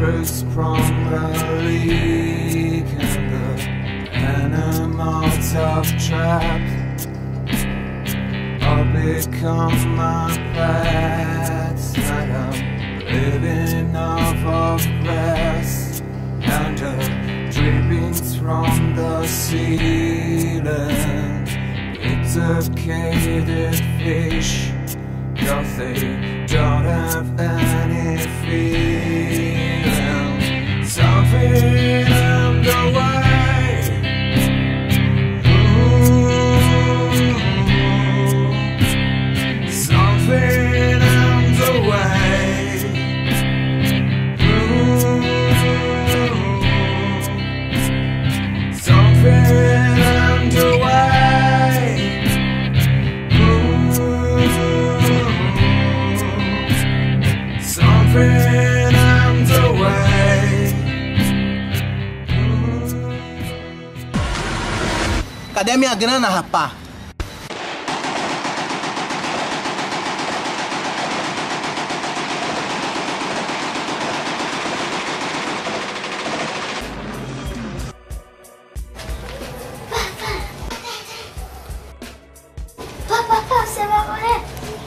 sprung a leak and the animals of trap all become my pets that I'm living off of grass and the drippings from the ceiling. Intoxicated fish, 'cause they don't have any feeling. Something in the way, something in the way, something in the way. Cadê a minha grana, rapá? Papá, você vai morrer.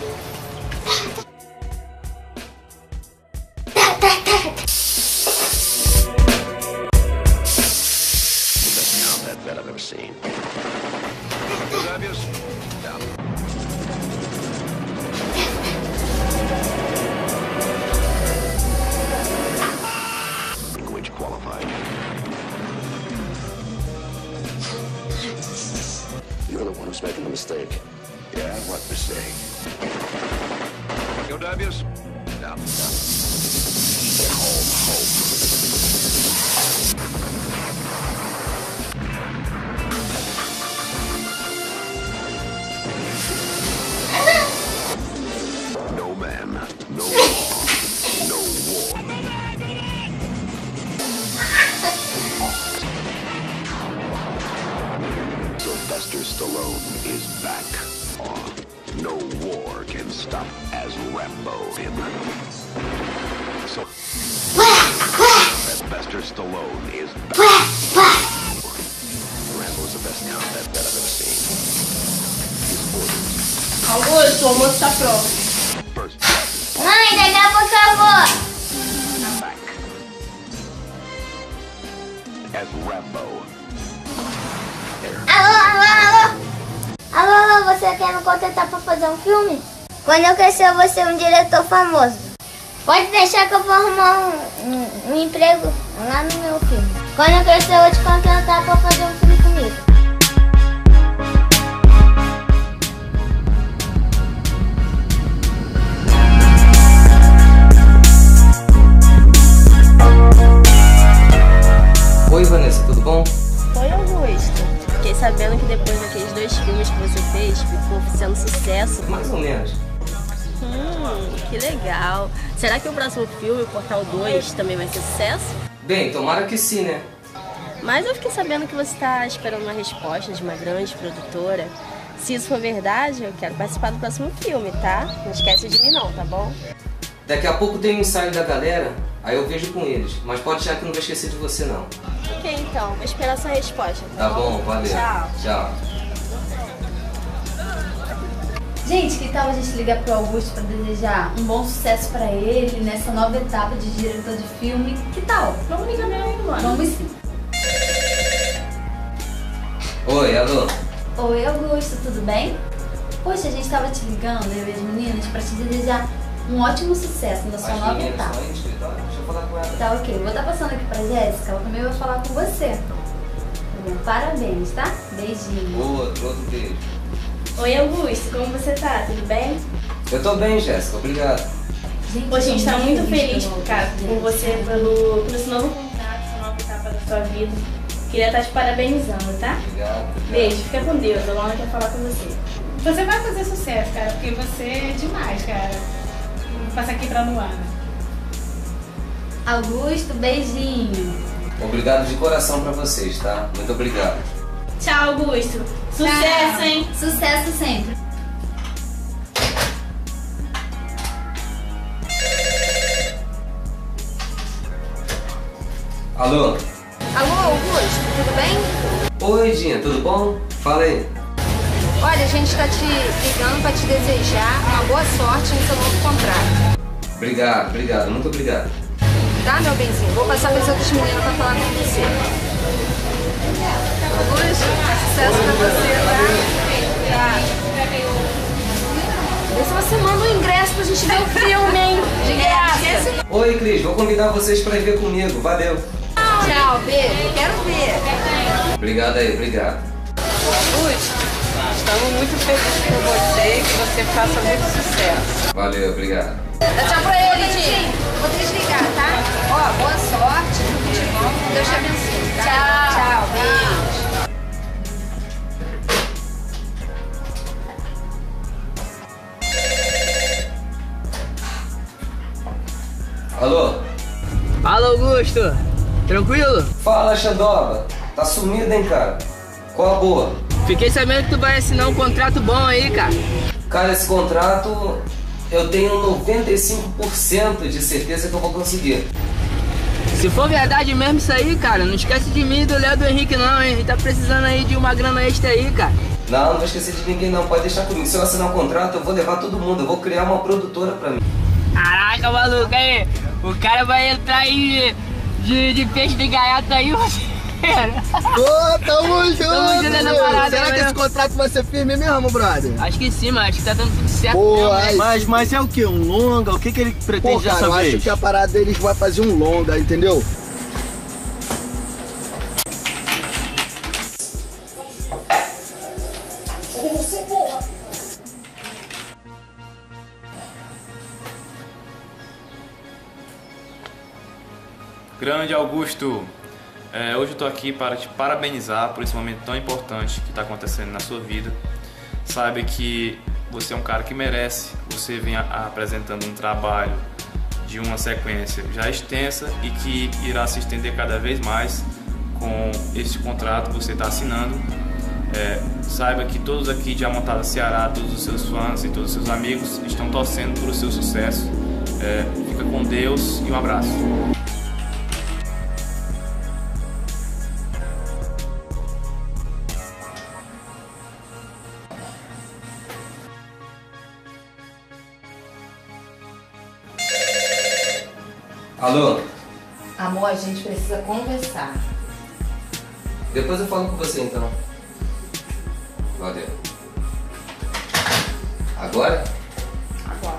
That I've ever seen. Obvious. Down. Language qualified. You're the one who's making the mistake. Yeah, what mistake? Go Davius. Down. Get home, hope. No law, no war. Sylvester Stallone is back on. No war can stop as Rambo him. So Sylvester Stallone is back. Rambo's the best combat that I've ever seen. His orders. Augusto, o almoço tá pronto. First. Mãe, daqui a pouco eu vou. Back. As Rambo. Alô, você quer me contratar pra fazer um filme? Quando eu crescer eu vou ser um diretor famoso. Pode deixar que eu vou arrumar um emprego lá no meu filme. Quando eu crescer eu vou te contratar pra fazer um filme comigo. Oi Vanessa, tudo bom? Oi Augusto. Fiquei sabendo que depois daqueles 2 filmes que você fez, ficou sendo sucesso. Mais ou menos. Que legal. Será que o próximo filme, o Portal 2, também vai ser sucesso? Bem, tomara que sim, né? Mas eu fiquei sabendo que você está esperando uma resposta de uma grande produtora. Se isso for verdade, eu quero participar do próximo filme, tá? Não esquece de mim não, tá bom? Daqui a pouco tem um ensaio da galera, aí eu vejo com eles. Mas pode achar que não vou esquecer de você, não. Ok, então. Vou esperar sua resposta, tá bom? Valeu. Tchau. Tchau. Gente, que tal a gente ligar pro Augusto para desejar um bom sucesso para ele nessa nova etapa de diretor de filme? Que tal? Vamos ligar mesmo, mano. Vamos sim. Oi, alô? Oi, Augusto, tudo bem? Poxa, a gente tava te ligando, eu e as meninas, para te desejar um ótimo sucesso na sua nova etapa. Deixa eu falar com ela. Tá ok, vou estar passando aqui pra Jéssica, ela também vai falar com você. Tá bom? Parabéns, tá? Beijinho. Outro beijo. Oi Augusto, como você tá? Tudo bem? Eu tô bem, Jéssica, obrigado. Poxa, a gente tá muito feliz, cara, por você, pelo esse novo contato, essa nova etapa da sua vida. Queria estar te parabenizando, tá? Obrigado. Beijo, fica com Deus, a Luana quer falar com você. Você vai fazer sucesso, cara, porque você é demais, cara. Vou passar aqui pra Luana. Augusto, beijinho. Obrigado de coração pra vocês, tá? Muito obrigado. Tchau, Augusto. Sucesso, hein? Sucesso sempre. Alô? Alô, Augusto, tudo bem? Oi, Dinha, tudo bom? Fala aí. Olha, a gente está te ligando para te desejar uma boa sorte no seu novo contrato. Obrigado, muito obrigado. Tá, meu benzinho? Vou passar para os outros meninos para falar com você. Augusto, sucesso pra você, tá? Vê se você manda um ingresso pra gente ver o filme, hein? De graça. Oi, Cris, vou convidar vocês pra ir ver comigo. Valeu. Tchau, beijo. Quero ver. Obrigado aí, obrigado. Augusto, estamos muito felizes por você e que você faça muito sucesso. Valeu, obrigado. Dá tchau pra ele, Tim. Vou desligar, tá? Ó, boa sorte, tudo de bom. Deus te abençoe, tá? Tchau, beijo. Alô? Fala, Augusto. Tranquilo? Fala, Xandoba. Tá sumido, hein, cara? Qual a boa? Fiquei sabendo que tu vai assinar um contrato bom aí, cara. Cara, esse contrato eu tenho 95% de certeza que eu vou conseguir. Se for verdade mesmo isso aí, cara, não esquece de mim e do Léo e do Henrique não, hein? A gente tá precisando aí de uma grana extra aí, cara. Não vou esquecer de ninguém não, pode deixar comigo. Se eu assinar um contrato, eu vou levar todo mundo, eu vou criar uma produtora pra mim. Caraca, maluco, aí, o cara vai entrar aí de peixe de gaiato aí, você. Ô, tamo junto, nessa parada. Será que esse contrato vai ser firme mesmo, brother? Acho que sim, mas acho que tá dando tudo certo. Pô, mesmo, né? mas é o que? Um longa? O que ele pretende dessa vez? Eu acho que a parada deles vai fazer um longa, entendeu? Grande Augusto, hoje eu estou aqui para te parabenizar por esse momento tão importante que está acontecendo na sua vida. Saiba que você é um cara que merece, você vem apresentando um trabalho de uma sequência já extensa e que irá se estender cada vez mais com este contrato que você está assinando. Saiba que todos aqui de Amontada Ceará, todos os seus fãs e todos os seus amigos estão torcendo por o seu sucesso. Fica com Deus e um abraço. Alô? Amor, a gente precisa conversar. Depois eu falo com você então. Valeu. Agora? Agora.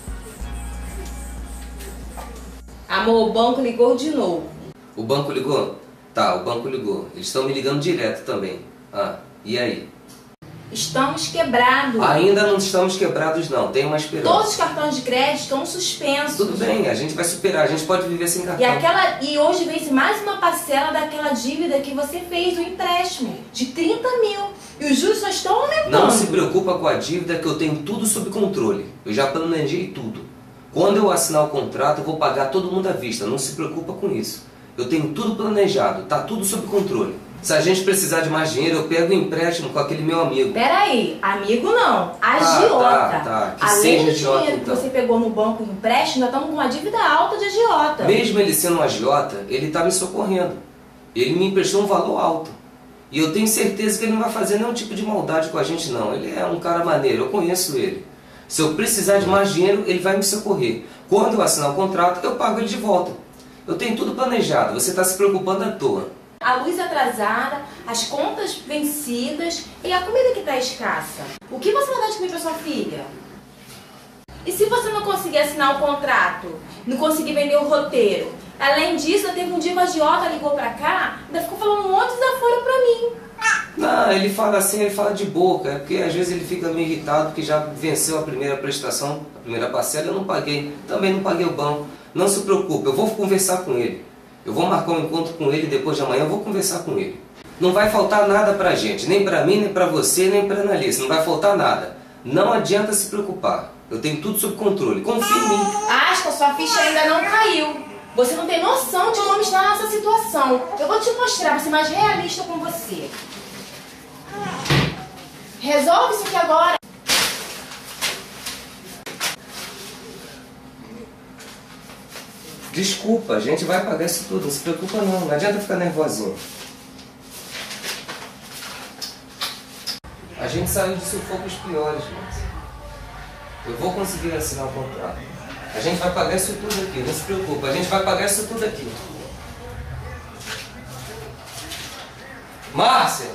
Amor, o banco ligou de novo. O banco ligou? Tá, o banco ligou. Eles estão me ligando direto também. Ah, e aí? Estamos quebrados. Ainda não estamos quebrados não, tem uma esperança. Todos os cartões de crédito estão suspensos. Tudo bem, a gente vai superar, a gente pode viver sem cartão. E hoje vence mais uma parcela daquela dívida que você fez do empréstimo, de 30 mil. E os juros só estão aumentando. Não se preocupa com a dívida que eu tenho tudo sob controle. Eu já planejei tudo. Quando eu assinar o contrato, eu vou pagar todo mundo à vista, não se preocupa com isso. Eu tenho tudo planejado, tá tudo sob controle. Se a gente precisar de mais dinheiro, eu pego um empréstimo com aquele meu amigo. Peraí, amigo não, agiota. Tá. Que além seja do agiota, dinheiro então. que você pegou no banco em empréstimo, nós estamos com uma dívida alta de agiota. Mesmo ele sendo um agiota, ele tá me socorrendo. Ele me emprestou um valor alto. E eu tenho certeza que ele não vai fazer nenhum tipo de maldade com a gente não. Ele é um cara maneiro, eu conheço ele. Se eu precisar de mais dinheiro, ele vai me socorrer. Quando eu assinar o contrato, eu pago ele de volta. Eu tenho tudo planejado, você está se preocupando à toa. A luz atrasada, as contas vencidas e a comida que está escassa. O que você vai dar de comer para sua filha? E se você não conseguir assinar o contrato, não conseguir vender o roteiro? Além disso, teve um dia que o agiota ligou pra cá, ainda ficou falando um monte de desaforo pra mim. Não, ele fala assim, ele fala de boca, é porque às vezes ele fica meio irritado porque já venceu a primeira prestação, a primeira parcela, eu não paguei, também não paguei o banco. Não se preocupe, eu vou conversar com ele. Eu vou marcar um encontro com ele depois de amanhã, eu vou conversar com ele. Não vai faltar nada pra gente, nem pra mim, nem pra você, nem pra Annalise, não vai faltar nada. Não adianta se preocupar, eu tenho tudo sob controle, confia em mim. Acho que a sua ficha ainda não caiu. Você não tem noção de como está a nossa situação. Eu vou te mostrar, vou ser mais realista com você. Resolve isso aqui agora. Desculpa, a gente vai pagar isso tudo, não se preocupa não, não adianta ficar nervosinho. A gente saiu de sufocos piores, mas eu vou conseguir assinar o contrato. A gente vai pagar isso tudo aqui, não se preocupa, a gente vai pagar isso tudo aqui. Márcia!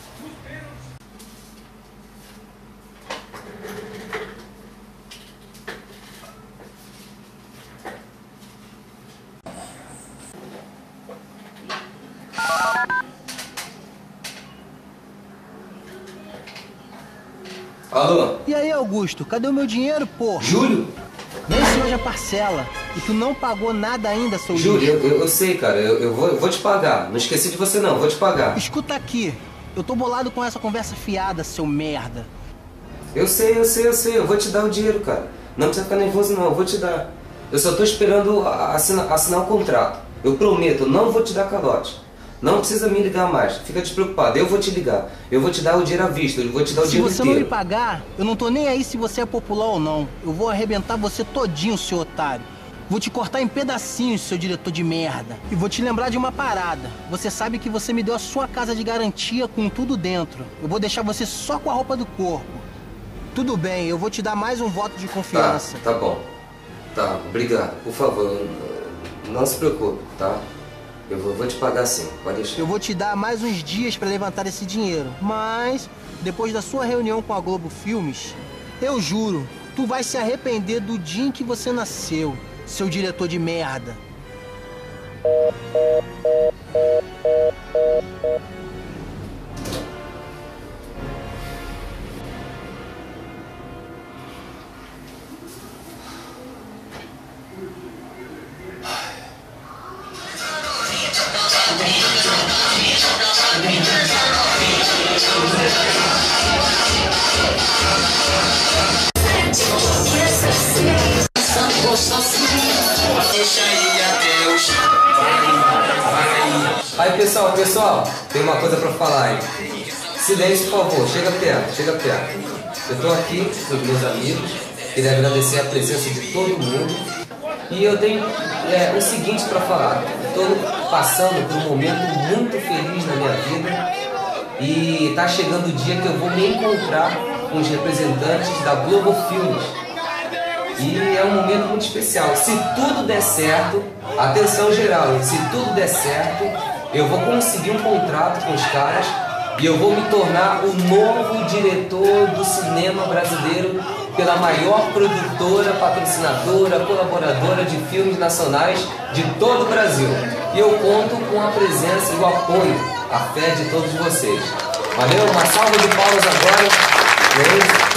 Alô? E aí, Augusto, cadê o meu dinheiro, porra? Júlio? Vence hoje a parcela. E tu não pagou nada ainda, seu Júlio, eu sei, cara, eu vou te pagar. Não esqueci de você não, vou te pagar. Escuta aqui, eu tô bolado com essa conversa fiada, seu merda. Eu sei, eu vou te dar o dinheiro, cara. Não precisa ficar nervoso não, eu vou te dar. Eu só tô esperando assinar o contrato. Eu prometo, eu não vou te dar calote. Não precisa me ligar mais, fica despreocupado, eu vou te ligar. Eu vou te dar o dinheiro à vista, eu vou te dar o dinheiro inteiro. Se você não me pagar, eu não tô nem aí se você é popular ou não. Eu vou arrebentar você todinho, seu otário. Vou te cortar em pedacinhos, seu diretor de merda. E vou te lembrar de uma parada. Você sabe que você me deu a sua casa de garantia com tudo dentro. Eu vou deixar você só com a roupa do corpo. Tudo bem, eu vou te dar mais um voto de confiança. Tá bom. Tá, obrigado. Por favor, não se preocupe, tá? Eu vou te pagar sim, pode deixar. Eu vou te dar mais uns dias pra levantar esse dinheiro. Mas, depois da sua reunião com a Globo Filmes, eu juro, tu vai se arrepender do dia em que você nasceu, seu diretor de merda. Aí pessoal, tem uma coisa pra falar aí. Silêncio, por favor, chega perto. Eu tô aqui com os meus amigos, queria agradecer a presença de todo mundo. E eu tenho o seguinte pra falar. Estou passando por um momento muito feliz na minha vida. E tá chegando o dia que eu vou me encontrar com os representantes da Globo Filmes. E é um momento muito especial. Se tudo der certo, atenção geral, se tudo der certo, eu vou conseguir um contrato com os caras e eu vou me tornar o novo diretor do cinema brasileiro pela maior produtora, patrocinadora, colaboradora de filmes nacionais de todo o Brasil. E eu conto com a presença e o apoio, a fé de todos vocês. Valeu? Uma salva de palmas agora.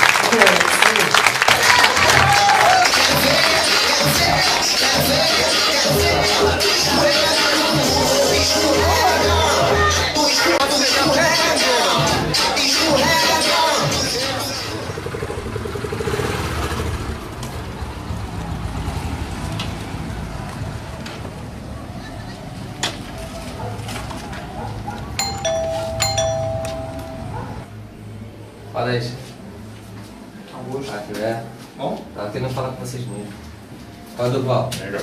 Fala aí, chefe. Augusto. Aqui é? Bom? Tava querendo falar com vocês mesmo. Fala, Duval. Legal.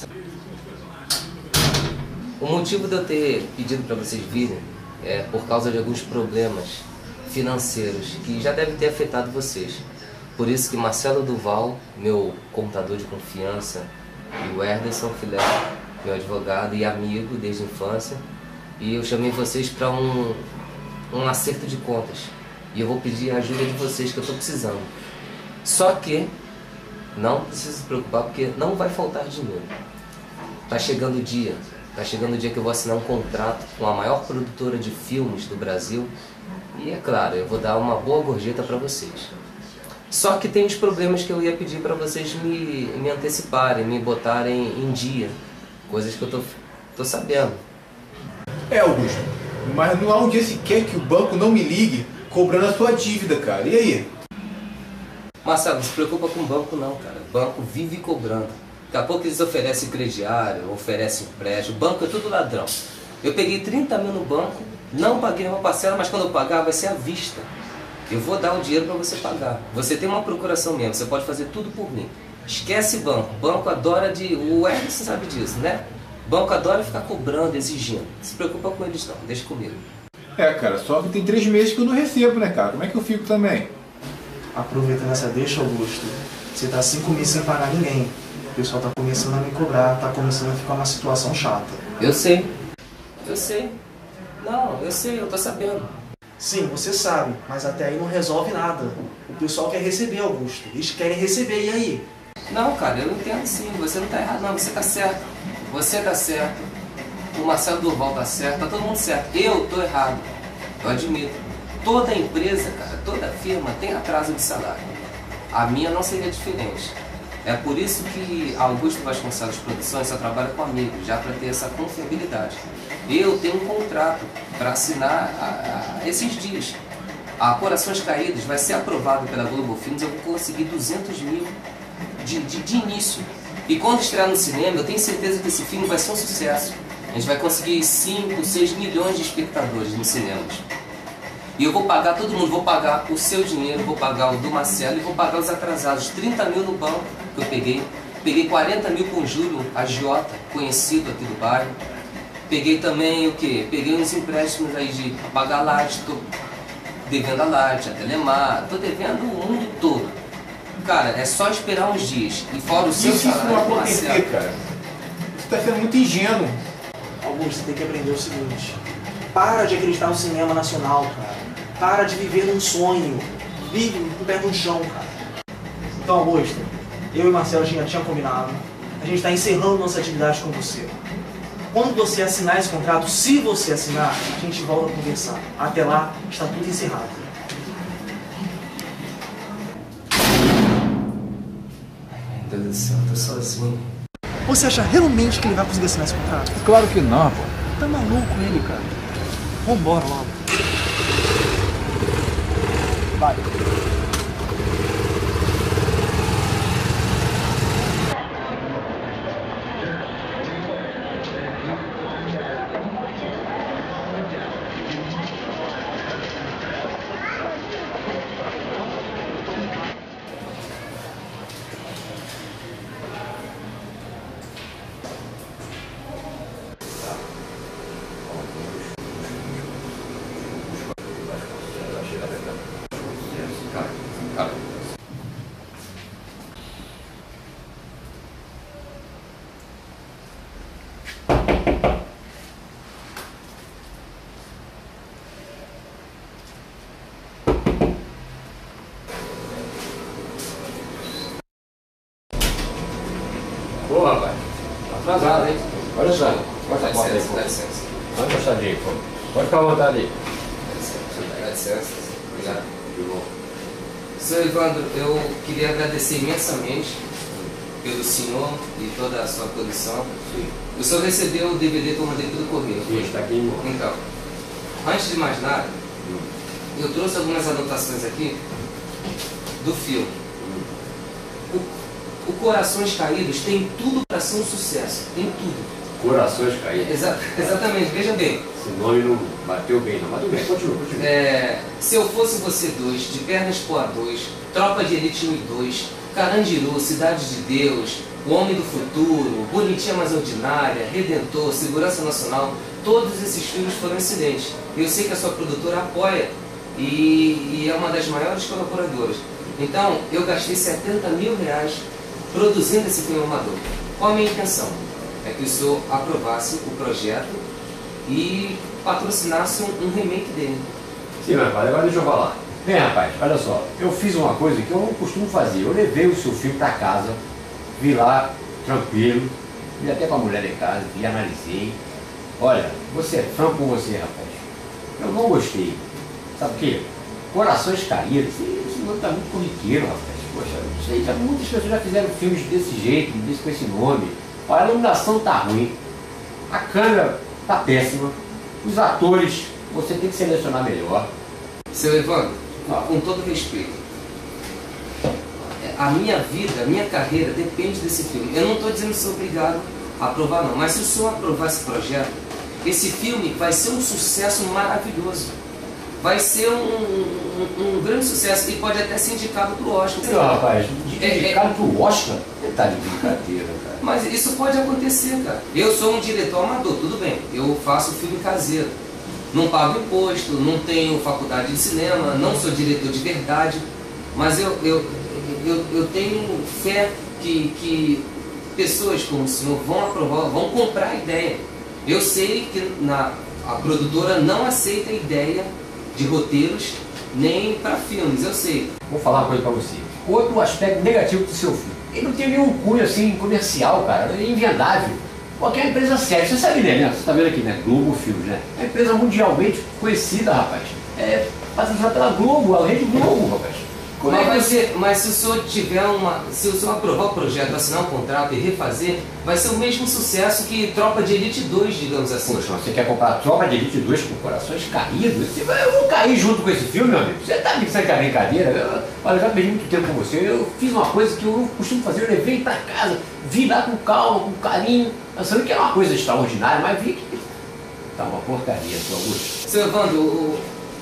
O motivo de eu ter pedido para vocês virem é por causa de alguns problemas financeiros que já devem ter afetado vocês. Por isso que Marcelo Duval, meu contador de confiança, e o Herderson Filé, meu advogado e amigo desde a infância, e eu chamei vocês para um acerto de contas. E eu vou pedir a ajuda de vocês que eu estou precisando. Só que não precisa se preocupar porque não vai faltar dinheiro. Tá chegando o dia que eu vou assinar um contrato com a maior produtora de filmes do Brasil. E é claro, eu vou dar uma boa gorjeta para vocês. Só que tem os problemas que eu ia pedir para vocês me anteciparem, me botarem em dia. Coisas que eu tô sabendo. Augusto, mas não há um dia sequer que o banco não me ligue cobrando a sua dívida, cara. E aí? Marcelo, não se preocupa com o banco não, cara. O banco vive cobrando. Daqui a pouco eles oferecem crediário, oferecem empréstimo. O banco é tudo ladrão. Eu peguei 30 mil no banco, não paguei uma parcela, mas quando eu pagar vai ser à vista. Eu vou dar o dinheiro para você pagar. Você tem uma procuração mesmo, você pode fazer tudo por mim. Esquece banco. Banco adora de... O Edson sabe disso, né? Banco adora ficar cobrando, exigindo. Não se preocupa com eles não, deixa comigo. Cara, só que tem 3 meses que eu não recebo, né, cara? Como é que eu fico também? Aproveitando essa deixa, Augusto, você tá 5 meses sem pagar ninguém. O pessoal tá começando a me cobrar, tá começando a ficar uma situação chata. Eu sei. Não, eu sei, eu tô sabendo. Sim, você sabe, mas até aí não resolve nada. O pessoal quer receber, Augusto. Eles querem receber, e aí? Não, cara, eu entendo sim. Você não tá errado, não. Você tá certo. Você tá certo. O Marcelo Durval tá certo. Tá todo mundo certo. Eu tô errado. Eu admito. Toda empresa, cara, toda firma tem atraso de salário. A minha não seria diferente. É por isso que Augusto Vasconcelos Produções só trabalha com amigos, já para ter essa confiabilidade. Eu tenho um contrato para assinar esses dias. A Corações Caídos vai ser aprovado pela Globo Filmes, eu vou conseguir 200 mil de início. E quando estrear no cinema, eu tenho certeza que esse filme vai ser um sucesso. A gente vai conseguir 5, 6 milhões de espectadores nos cinemas. E eu vou pagar todo mundo, vou pagar o seu dinheiro, vou pagar o do Marcelo e vou pagar os atrasados. 30 mil no banco que eu peguei. Peguei 40 mil com o Júlio Agiota, conhecido aqui do bairro. Peguei também o quê? Peguei uns empréstimos aí de pagar a Light, tô devendo a Light, a Telemar, tô devendo o mundo todo. Cara, é só esperar uns dias. E fora o seu salário, não acontecer, cara. Você tá sendo muito ingênuo. Augusto, você tem que aprender o seguinte. Para de acreditar no cinema nacional, cara. Para de viver num sonho. Vive com o pé no chão, cara. Então, Augusto, eu e Marcelo a gente já tinha combinado. A gente está encerrando nossa atividade com você. Quando você assinar esse contrato, se você assinar, a gente volta a conversar. Até lá, está tudo encerrado. Meu Deus do céu, eu tô sozinho. Você acha realmente que ele vai conseguir assinar esse contrato? Claro que não, pô. Tá maluco ele, cara. Vambora logo. Vai. Pô, rapaz, atrasado, hein? Olha só, corta a porta aí, pô. Dá licença. Vai encostadinho, pô. Pode ficar à vontade aí. Dá licença. Obrigado. Seu Evandro, eu queria agradecer imensamente pelo senhor e toda a sua produção. Sim. O senhor recebeu o DVD que eu mandei pelo correio. Sim, está aqui em mão. Então, antes de mais nada, eu trouxe algumas anotações aqui do filme. O Corações Caídos tem tudo para ser um sucesso, tem tudo. Corações Caídos. Exatamente, veja bem. Esse nome não bateu bem, não. Mas tudo bem, continua. Se Eu Fosse Você 2, De Pernas Poa 2, Tropa de Elite 1 e 2, Carandiru, Cidade de Deus, O Homem do Futuro, Bonitinha Mais Ordinária, Redentor, Segurança Nacional, todos esses filmes foram excelentes. Eu sei que a sua produtora apoia e é uma das maiores colaboradoras. Então, eu gastei 70 mil reais produzindo esse filme amador. Qual a minha intenção? É que o senhor aprovasse o projeto e patrocinasse um remake dele. Sim, mas agora deixa eu falar. Bem, rapaz, olha só. Eu fiz uma coisa que eu não costumo fazer. Eu levei o seu filme para casa, vi lá, tranquilo, vi até com a mulher em casa, vi, analisei. Olha, você é franco com você, rapaz. Eu não gostei. Sabe o quê? Corações Caídos. Esse nome tá muito corriqueiro, rapaz. Poxa, não sei, muitas pessoas já fizeram filmes desse jeito, com esse nome. Olha, a iluminação tá ruim, a câmera tá péssima, os atores, você tem que selecionar melhor. Seu Evandro, com todo respeito, a minha vida, a minha carreira depende desse filme. Eu não estou dizendo que sou obrigado a aprovar não, mas se o senhor aprovar esse projeto, esse filme vai ser um sucesso maravilhoso. Vai ser um grande sucesso e pode até ser indicado para o Oscar. Não, rapaz, indicado para o Oscar? tá de brincadeira, cara. Mas isso pode acontecer, cara. Eu sou um diretor amador, tudo bem. Eu faço filme caseiro. Não pago imposto, não tenho faculdade de cinema, não sou diretor de verdade. Mas eu tenho fé que pessoas como o senhor vão aprovar, vão comprar a ideia. Eu sei que a produtora não aceita a ideia de roteiros nem para filmes, eu sei. Vou falar uma coisa pra você. Outro aspecto negativo do seu filme. Ele não tem nenhum cunho assim comercial, cara. Ele é invendável. Porque é uma empresa séria. Você sabe, né? Você tá vendo aqui, né? Globo Filmes, né? É uma empresa mundialmente conhecida, rapaz. É patrocinada pela Globo, a rede Globo, rapaz. Mas se o senhor tiver se o senhor aprovar o projeto, assinar um contrato e refazer, vai ser o mesmo sucesso que Tropa de Elite 2, digamos assim. Poxa, você quer comprar Tropa de Elite 2 com corações caídos? Eu vou cair junto com esse filme, meu amigo. Você tá pensando que é brincadeira? Olha, eu já perdi muito tempo com você. Eu fiz uma coisa que eu não costumo fazer. Eu levei pra casa, vi lá com calma, com carinho, pensando que era uma coisa extraordinária, mas vi que tá uma porcaria, seu Augusto. Seu Evandro,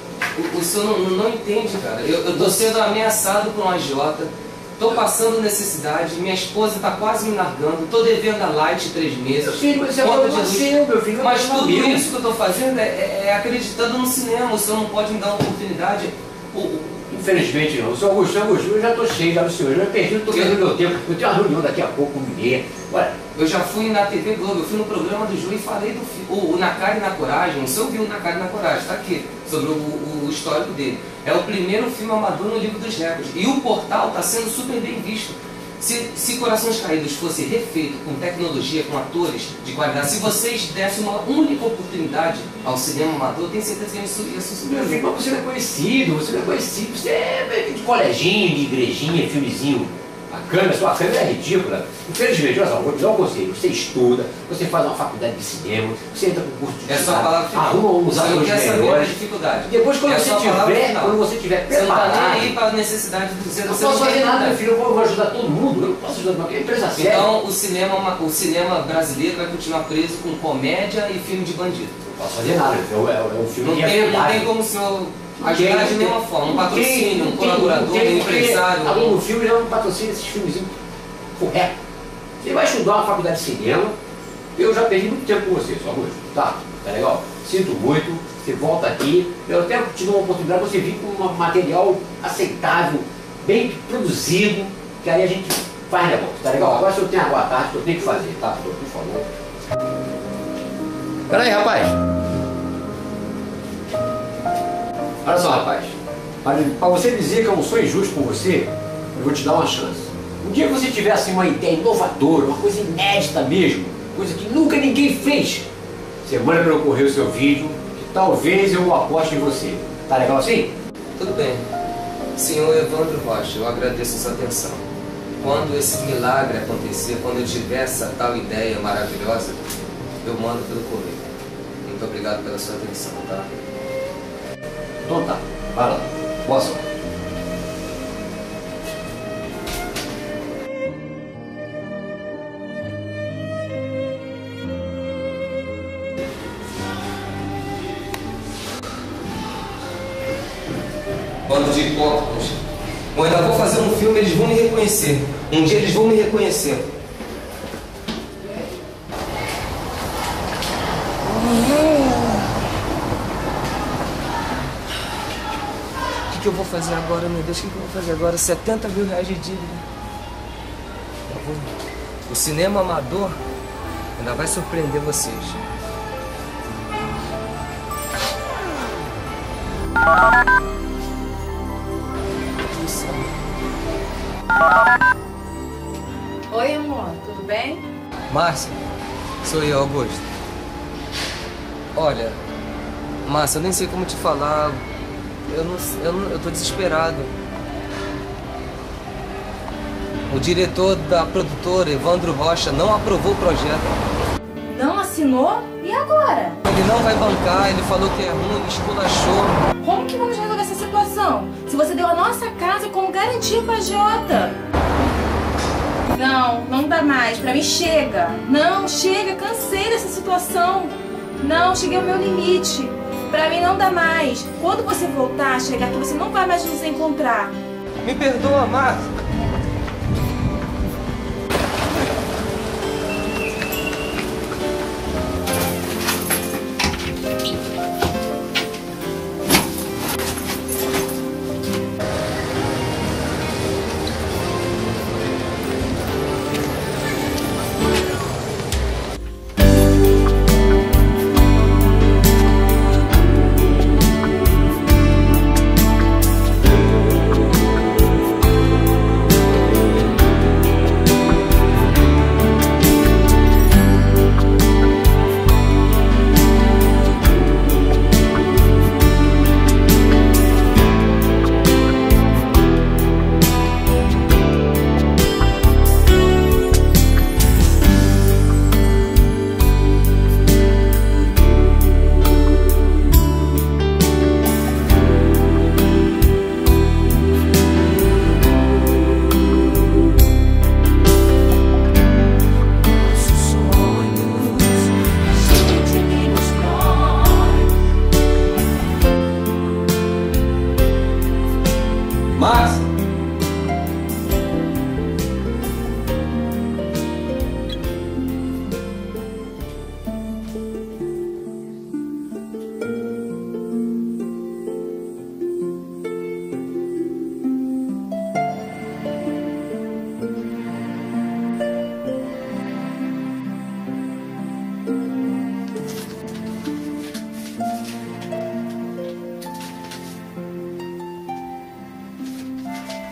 o senhor não entende, cara. Eu tô sendo ameaçado por um agiota, tô passando necessidade, minha esposa tá quase me largando, tô devendo a Light 3 meses. Meu filho, esse é problema seu, meu filho. Mas tudo isso que eu tô fazendo é acreditando no cinema. O senhor não pode me dar uma oportunidade. Infelizmente não. Seu Augusto, eu já tô cheio já do senhor. Eu já perdi, tô perdendo meu tempo. Eu tenho uma reunião daqui a pouco com o Mineiro. Olha, eu já fui na TV Globo, eu fui no programa do Ju e falei do filme. O Na Cara e na Coragem, o senhor viu o Na Cara e na Coragem, tá aqui, sobre o histórico dele. É o primeiro filme amador no livro dos recordes. E o portal tá sendo super bem visto. Se Corações Caídos fosse refeito com tecnologia, com atores de qualidade, se vocês dessem uma única oportunidade ao cinema amador, eu tenho certeza que isso ia se meu filho, mas você não é conhecido, você é de coleginha, de igrejinha, filmezinho. Sua câmera é ridícula. Infelizmente, olha só, vou te dar um conselho. Você estuda, você faz uma faculdade de cinema, você entra com curso de arruma uns atores melhores. Depois, quando você tiver preparado... Você não tá nem aí para a necessidade do cinema. Eu não posso fazer nada, meu filho. Eu vou ajudar todo mundo. Eu não posso ajudar uma empresa séria. Então, o cinema brasileiro vai continuar preso com comédia e filme de bandido. Não posso fazer nada. É um filme não tem como o senhor... ajudar de nenhuma forma, um patrocínio, um colaborador, um empresário. Algum filme já não patrocina esses filmezinhos corretos. Você vai estudar uma faculdade de cinema, eu já perdi muito tempo com você, só Augusto. Tá legal? Sinto muito, você volta aqui, eu até te dou uma oportunidade, você vir com um material aceitável, bem produzido, que aí a gente faz negócio, tá legal? Agora se eu tenho agora à tarde, eu tenho que fazer, tá? Por favor. Peraí, rapaz. Olha só, rapaz, para você dizer que eu não sou injusto com você, eu vou te dar uma chance. Um dia que você tiver assim, uma ideia inovadora, uma coisa inédita mesmo, coisa que nunca ninguém fez, você manda para eu correr o seu vídeo, que talvez eu aposte em você. Tá legal assim? Tudo bem. Senhor Evandro Rocha, eu agradeço a sua atenção. Quando esse milagre acontecer, quando eu tiver essa tal ideia maravilhosa, eu mando pelo correio. Muito obrigado pela sua atenção, tá? Então tá, vai lá. Boa sorte. Bando de hipócritas. Eu ainda vou fazer um filme, eles vão me reconhecer. Um dia eles vão me reconhecer. O que eu vou fazer agora, meu Deus? O que eu vou fazer agora? 70 mil reais de dívida. O cinema amador ainda vai surpreender vocês. Oi, amor, tudo bem? Márcia, sou eu, Augusto. Olha, Márcia, eu nem sei como te falar. Eu tô desesperado. O diretor da produtora, Evandro Rocha, não aprovou o projeto. Não assinou? E agora? Ele não vai bancar, ele falou que é ruim, esculachou. Como que vamos resolver essa situação? Se você deu a nossa casa como garantia pra Jota. Não dá mais. Pra mim chega. Não, chega. Cansei dessa situação. Não, cheguei ao meu limite. Pra mim não dá mais. Quando você voltar, chegar aqui, você não vai mais nos encontrar. Me perdoa, Márcia.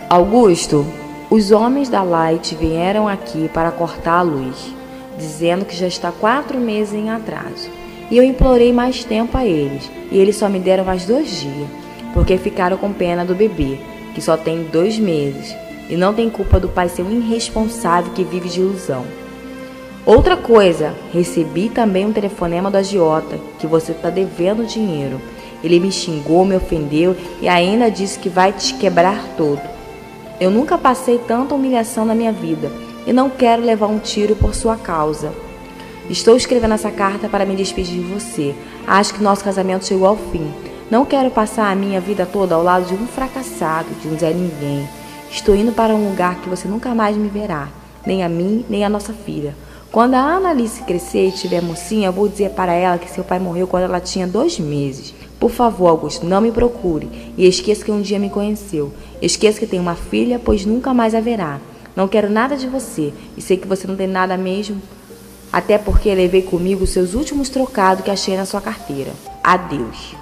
Augusto, os homens da Light vieram aqui para cortar a luz, dizendo que já está 4 meses em atraso. E eu implorei mais tempo a eles, e eles só me deram mais 2 dias, porque ficaram com pena do bebê, que só tem 2 meses, e não tem culpa do pai ser um irresponsável que vive de ilusão. Outra coisa, recebi também um telefonema do agiota, que você está devendo dinheiro. Ele me xingou, me ofendeu e ainda disse que vai te quebrar todo. Eu nunca passei tanta humilhação na minha vida e não quero levar um tiro por sua causa. Estou escrevendo essa carta para me despedir de você. Acho que nosso casamento chegou ao fim. Não quero passar a minha vida toda ao lado de um fracassado, de um Zé Ninguém. Estou indo para um lugar que você nunca mais me verá, nem a mim, nem a nossa filha. Quando a Annalise crescer e tiver mocinha, eu vou dizer para ela que seu pai morreu quando ela tinha 2 meses. Por favor, Augusto, não me procure e esqueça que um dia me conheceu. Esqueça que tenho uma filha, pois nunca mais haverá. Não quero nada de você e sei que você não tem nada mesmo, até porque levei comigo os seus últimos trocados que achei na sua carteira. Adeus.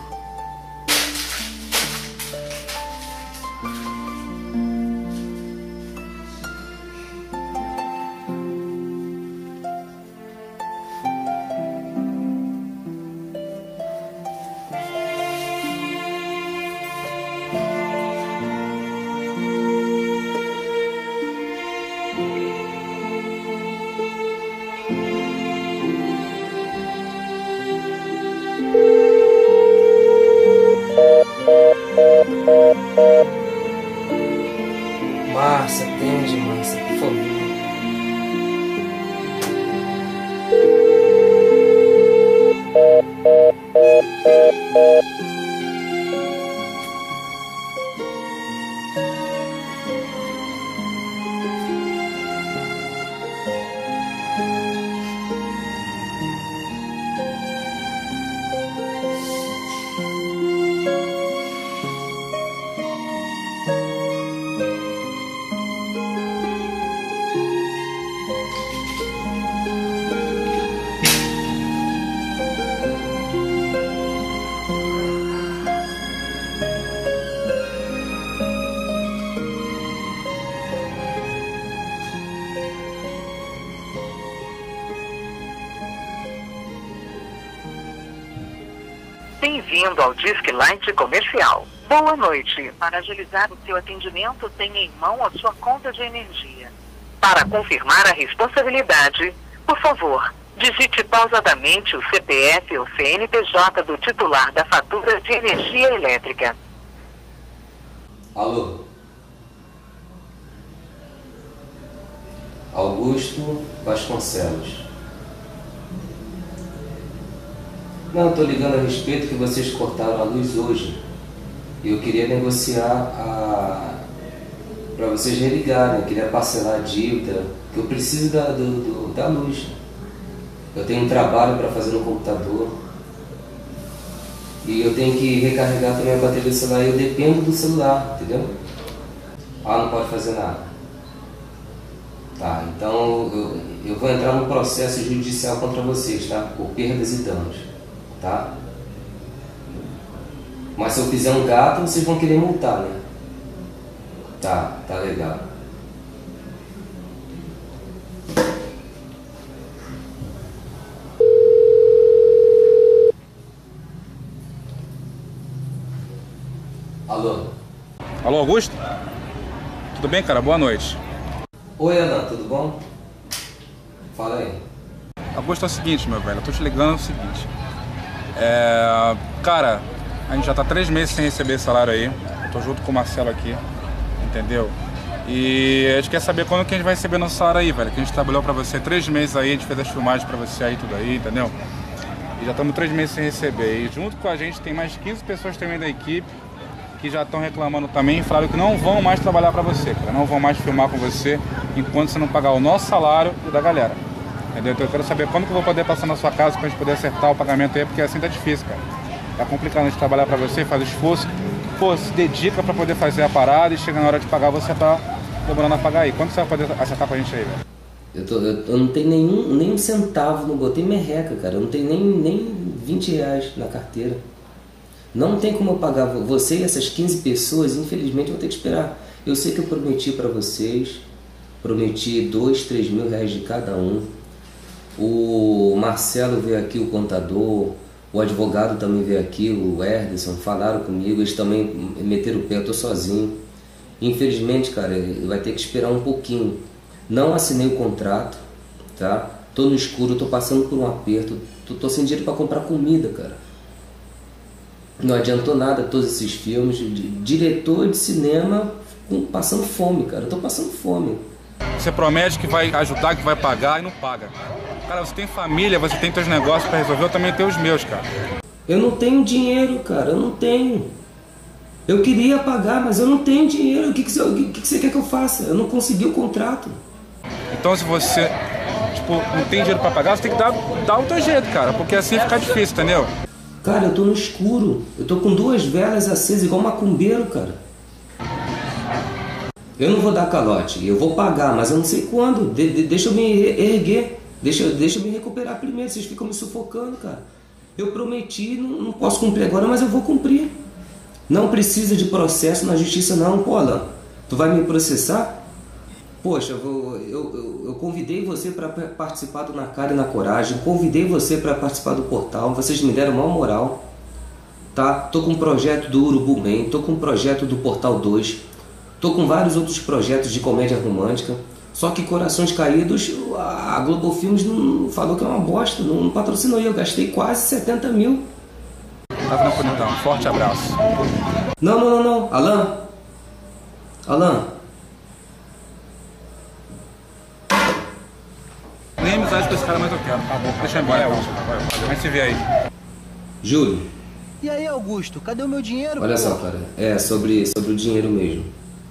Márcia, atende, Márcia, por favor. Bem-vindo ao Disque Light Comercial. Boa noite. Para agilizar o seu atendimento, tenha em mão a sua conta de energia. Para confirmar a responsabilidade, por favor, digite pausadamente o CPF ou CNPJ do titular da fatura de energia elétrica. Alô? Augusto Vasconcelos. Não, estou ligando a respeito que vocês cortaram a luz hoje. E eu queria negociar para vocês religarem. Eu queria parcelar a dívida, que eu preciso da luz. Eu tenho um trabalho para fazer no computador. E eu tenho que recarregar também a bateria do celular. Eu dependo do celular, entendeu? Não pode fazer nada. Tá, então eu vou entrar no processo judicial contra vocês, tá? Por perdas e danos. Tá? Mas se eu fizer um gato, vocês vão querer multar, né? Tá legal. Alô? Alô, Augusto? Tudo bem, cara? Boa noite. Oi, Ana, tudo bom? Fala aí. Augusto, é o seguinte, meu velho, eu tô te ligando, é o seguinte. Cara, a gente já tá 3 meses sem receber salário aí. Eu tô junto com o Marcelo aqui, entendeu? E a gente quer saber quando que a gente vai receber nosso salário aí, velho. Que a gente trabalhou pra você 3 meses aí, a gente fez as filmagens pra você aí, tudo aí, entendeu? E já estamos 3 meses sem receber. E junto com a gente tem mais 15 pessoas também da equipe que já estão reclamando também e falaram que não vão mais trabalhar pra você, cara. Não vão mais filmar com você enquanto você não pagar o nosso salário e o da galera. Entendeu? Então eu quero saber quando que eu vou poder passar na sua casa pra gente poder acertar o pagamento aí, porque assim tá difícil, cara. Tá complicado a gente trabalhar pra você, faz esforço, pô, se dedica pra poder fazer a parada e chega na hora de pagar, você tá demorando a pagar aí. Quando você vai poder acertar pra gente aí, velho? Eu não tenho nem um centavo, não botei merreca, cara. Eu não tenho nem 20 reais na carteira. Não tem como eu pagar você e essas 15 pessoas, infelizmente eu vou ter que esperar. Eu sei que eu prometi para vocês, prometi 2, 3 mil reais de cada um. O Marcelo veio aqui, o contador, o advogado também veio aqui, o Herderson, falaram comigo, eles também meteram o pé, eu tô sozinho. Infelizmente, cara, vai ter que esperar um pouquinho. Não assinei o contrato, tá? Tô no escuro, tô passando por um aperto, tô sem dinheiro para comprar comida, cara. Não adiantou nada todos esses filmes, diretor de cinema passando fome, cara, eu tô passando fome. Você promete que vai ajudar, que vai pagar e não paga. Cara, você tem família, você tem teus negócios para resolver, eu também tenho os meus, cara. Eu não tenho dinheiro, cara, eu não tenho. Eu queria pagar, mas eu não tenho dinheiro. O que você quer que eu faça? Eu não consegui o contrato. Então se você, tipo, não tem dinheiro para pagar, você tem que dar o teu jeito, cara, porque assim fica difícil, entendeu? Cara, eu tô no escuro. Eu tô com 2 velas acesas, igual macumbeiro, cara. Eu não vou dar calote, eu vou pagar, mas eu não sei quando. Deixa eu me erguer, deixa eu me recuperar primeiro, vocês ficam me sufocando, cara. Eu prometi, não posso cumprir agora, mas eu vou cumprir. Não precisa de processo na justiça não, pô, Alan. Tu vai me processar? Poxa, eu convidei você para participar do Na Cara e na Coragem, convidei você para participar do portal, vocês me deram maior moral, tá? Tô com um projeto do Urubu Man, tô com um projeto do Portal 2, tô com vários outros projetos de comédia romântica, só que Corações Caídos, a Globo Filmes não falou que é uma bosta, não patrocinou, eu gastei quase 70 mil. Tá tranquilo então, forte abraço. Não, Alan. Nem amizade com esse cara, mas eu quero, tá bom, deixa eu ir embora, vai se ver aí. Júlio. E aí, Augusto, cadê o meu dinheiro? Olha só, cara, sobre o dinheiro mesmo.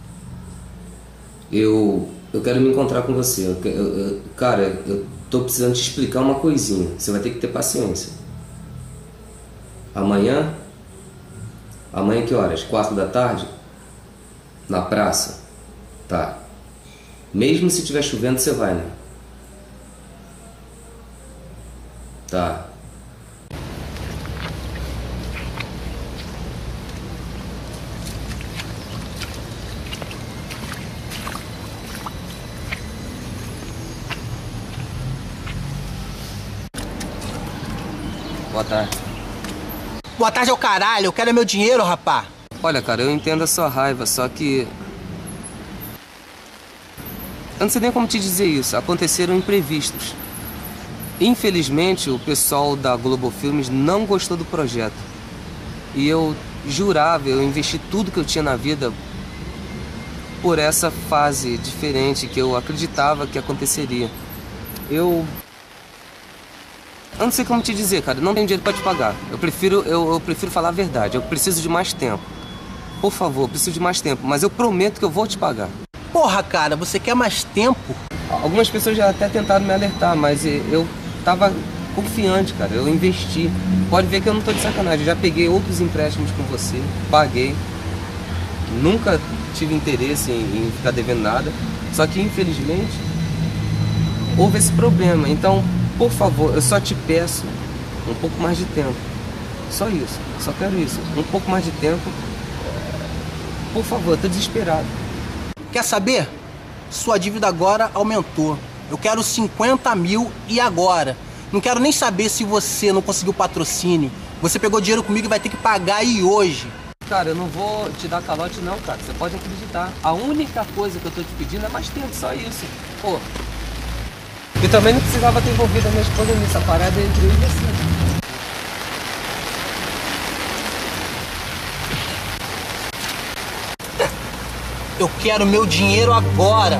Eu quero me encontrar com você. Cara, eu tô precisando te explicar uma coisinha. Você vai ter que ter paciência. Amanhã que horas? 4 da tarde? Na praça? Tá. Mesmo se estiver chovendo, você vai, né? Tá. Boa tarde. Boa tarde ao caralho, eu quero meu dinheiro, rapá. Olha, cara, eu entendo a sua raiva, só que... Eu não sei nem como te dizer isso, aconteceram imprevistos. Infelizmente, o pessoal da Globo Filmes não gostou do projeto. E eu jurava, eu investi tudo que eu tinha na vida por essa fase diferente que eu acreditava que aconteceria. Eu não sei como te dizer, cara, não tenho dinheiro pra te pagar. Eu prefiro falar a verdade, eu preciso de mais tempo. Por favor, eu preciso de mais tempo, mas eu prometo que eu vou te pagar. Porra, cara, você quer mais tempo? Algumas pessoas já até tentaram me alertar, mas eu tava confiante, cara, eu investi. Pode ver que eu não tô de sacanagem, eu já peguei outros empréstimos com você, paguei. Nunca tive interesse em ficar devendo nada, só que infelizmente houve esse problema, então... Por favor, eu só te peço um pouco mais de tempo. Só isso, só quero isso. Um pouco mais de tempo. Por favor, eu tô desesperado. Quer saber? Sua dívida agora aumentou. Eu quero 50 mil e agora. Não quero nem saber se você não conseguiu patrocínio. Você pegou dinheiro comigo e vai ter que pagar aí hoje. Cara, eu não vou te dar calote não, cara. Você pode acreditar. A única coisa que eu tô te pedindo é mais tempo, só isso. Pô. E também não precisava ter envolvido a minha esposa nessa parada entre eu e você. Eu quero meu dinheiro agora.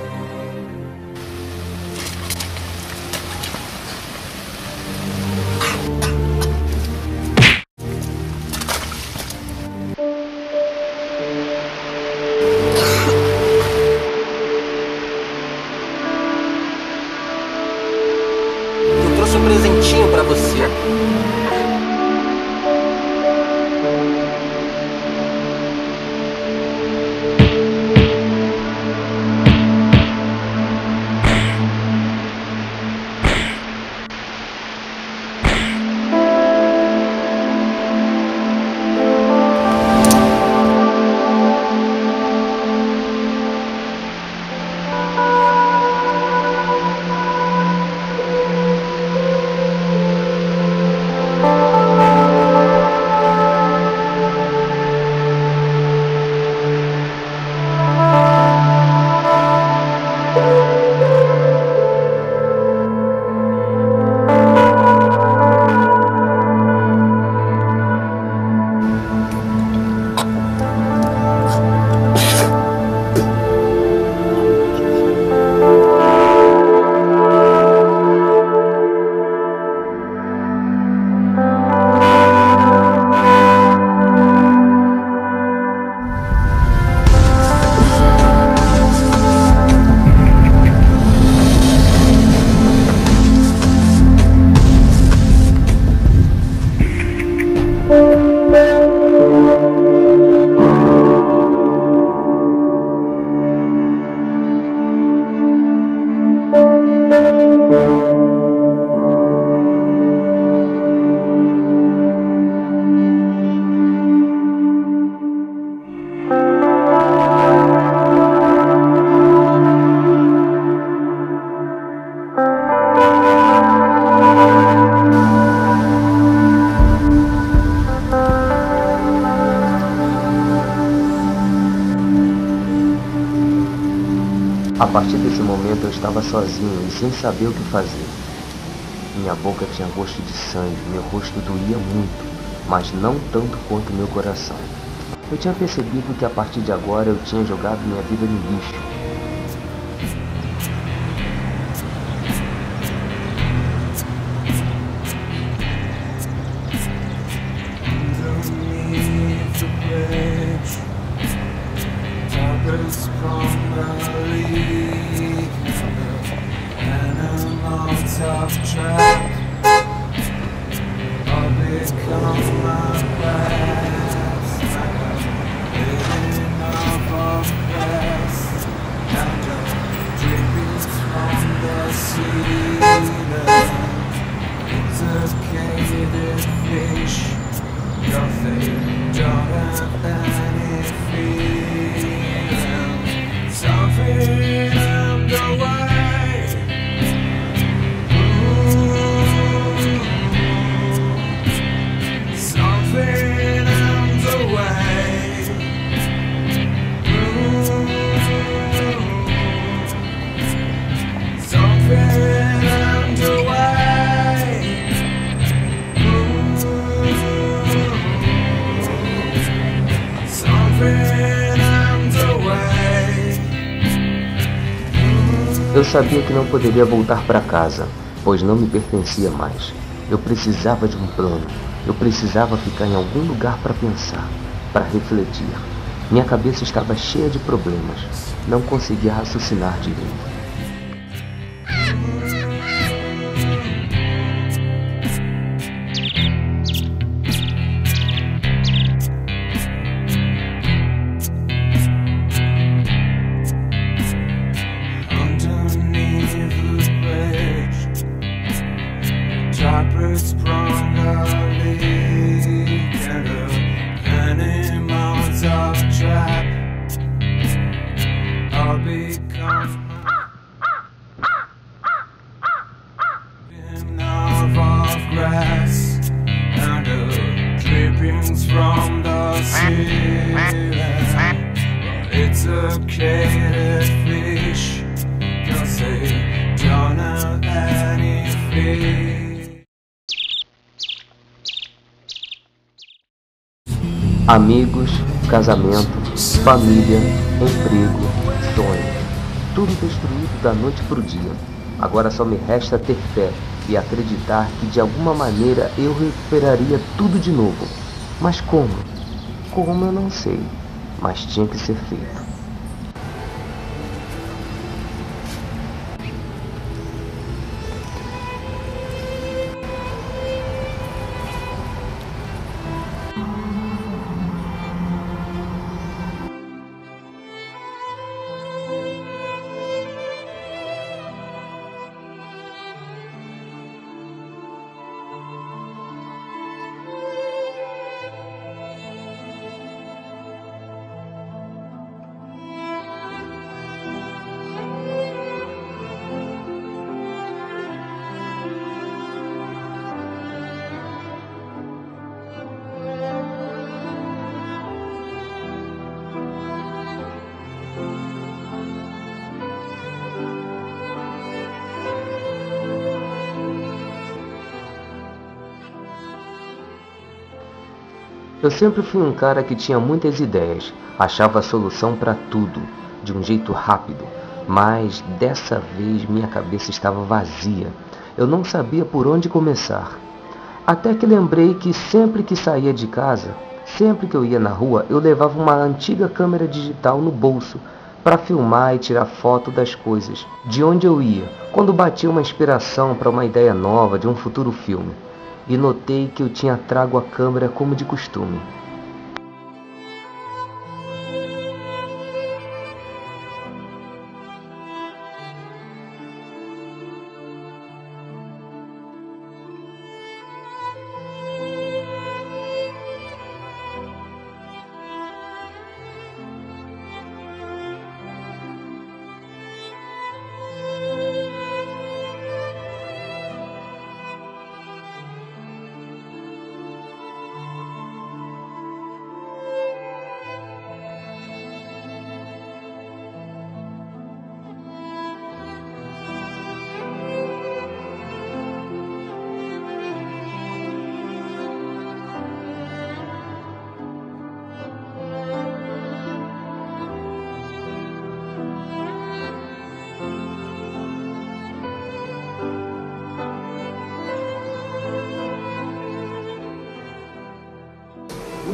Um presentinho pra você. partir desse momento eu estava sozinho e sem saber o que fazer. Minha boca tinha gosto de sangue, meu rosto doía muito, mas não tanto quanto meu coração. Eu tinha percebido que a partir de agora eu tinha jogado minha vida no lixo. Eu sabia que não poderia voltar para casa, pois não me pertencia mais. Eu precisava de um plano. Eu precisava ficar em algum lugar para pensar, para refletir. Minha cabeça estava cheia de problemas. Não conseguia raciocinar direito. Amigos, casamento, família, emprego, sonhos. Tudo destruído da noite para o dia. Agora só me resta ter fé e acreditar que de alguma maneira eu recuperaria tudo de novo. Mas como? Como eu não sei, mas tinha que ser feito. Eu sempre fui um cara que tinha muitas ideias, achava a solução para tudo, de um jeito rápido, mas dessa vez minha cabeça estava vazia. Eu não sabia por onde começar. Até que lembrei que sempre que saía de casa, sempre que eu ia na rua, eu levava uma antiga câmera digital no bolso para filmar e tirar foto das coisas, de onde eu ia, quando batia uma inspiração para uma ideia nova de um futuro filme. E notei que eu tinha trago a câmera como de costume.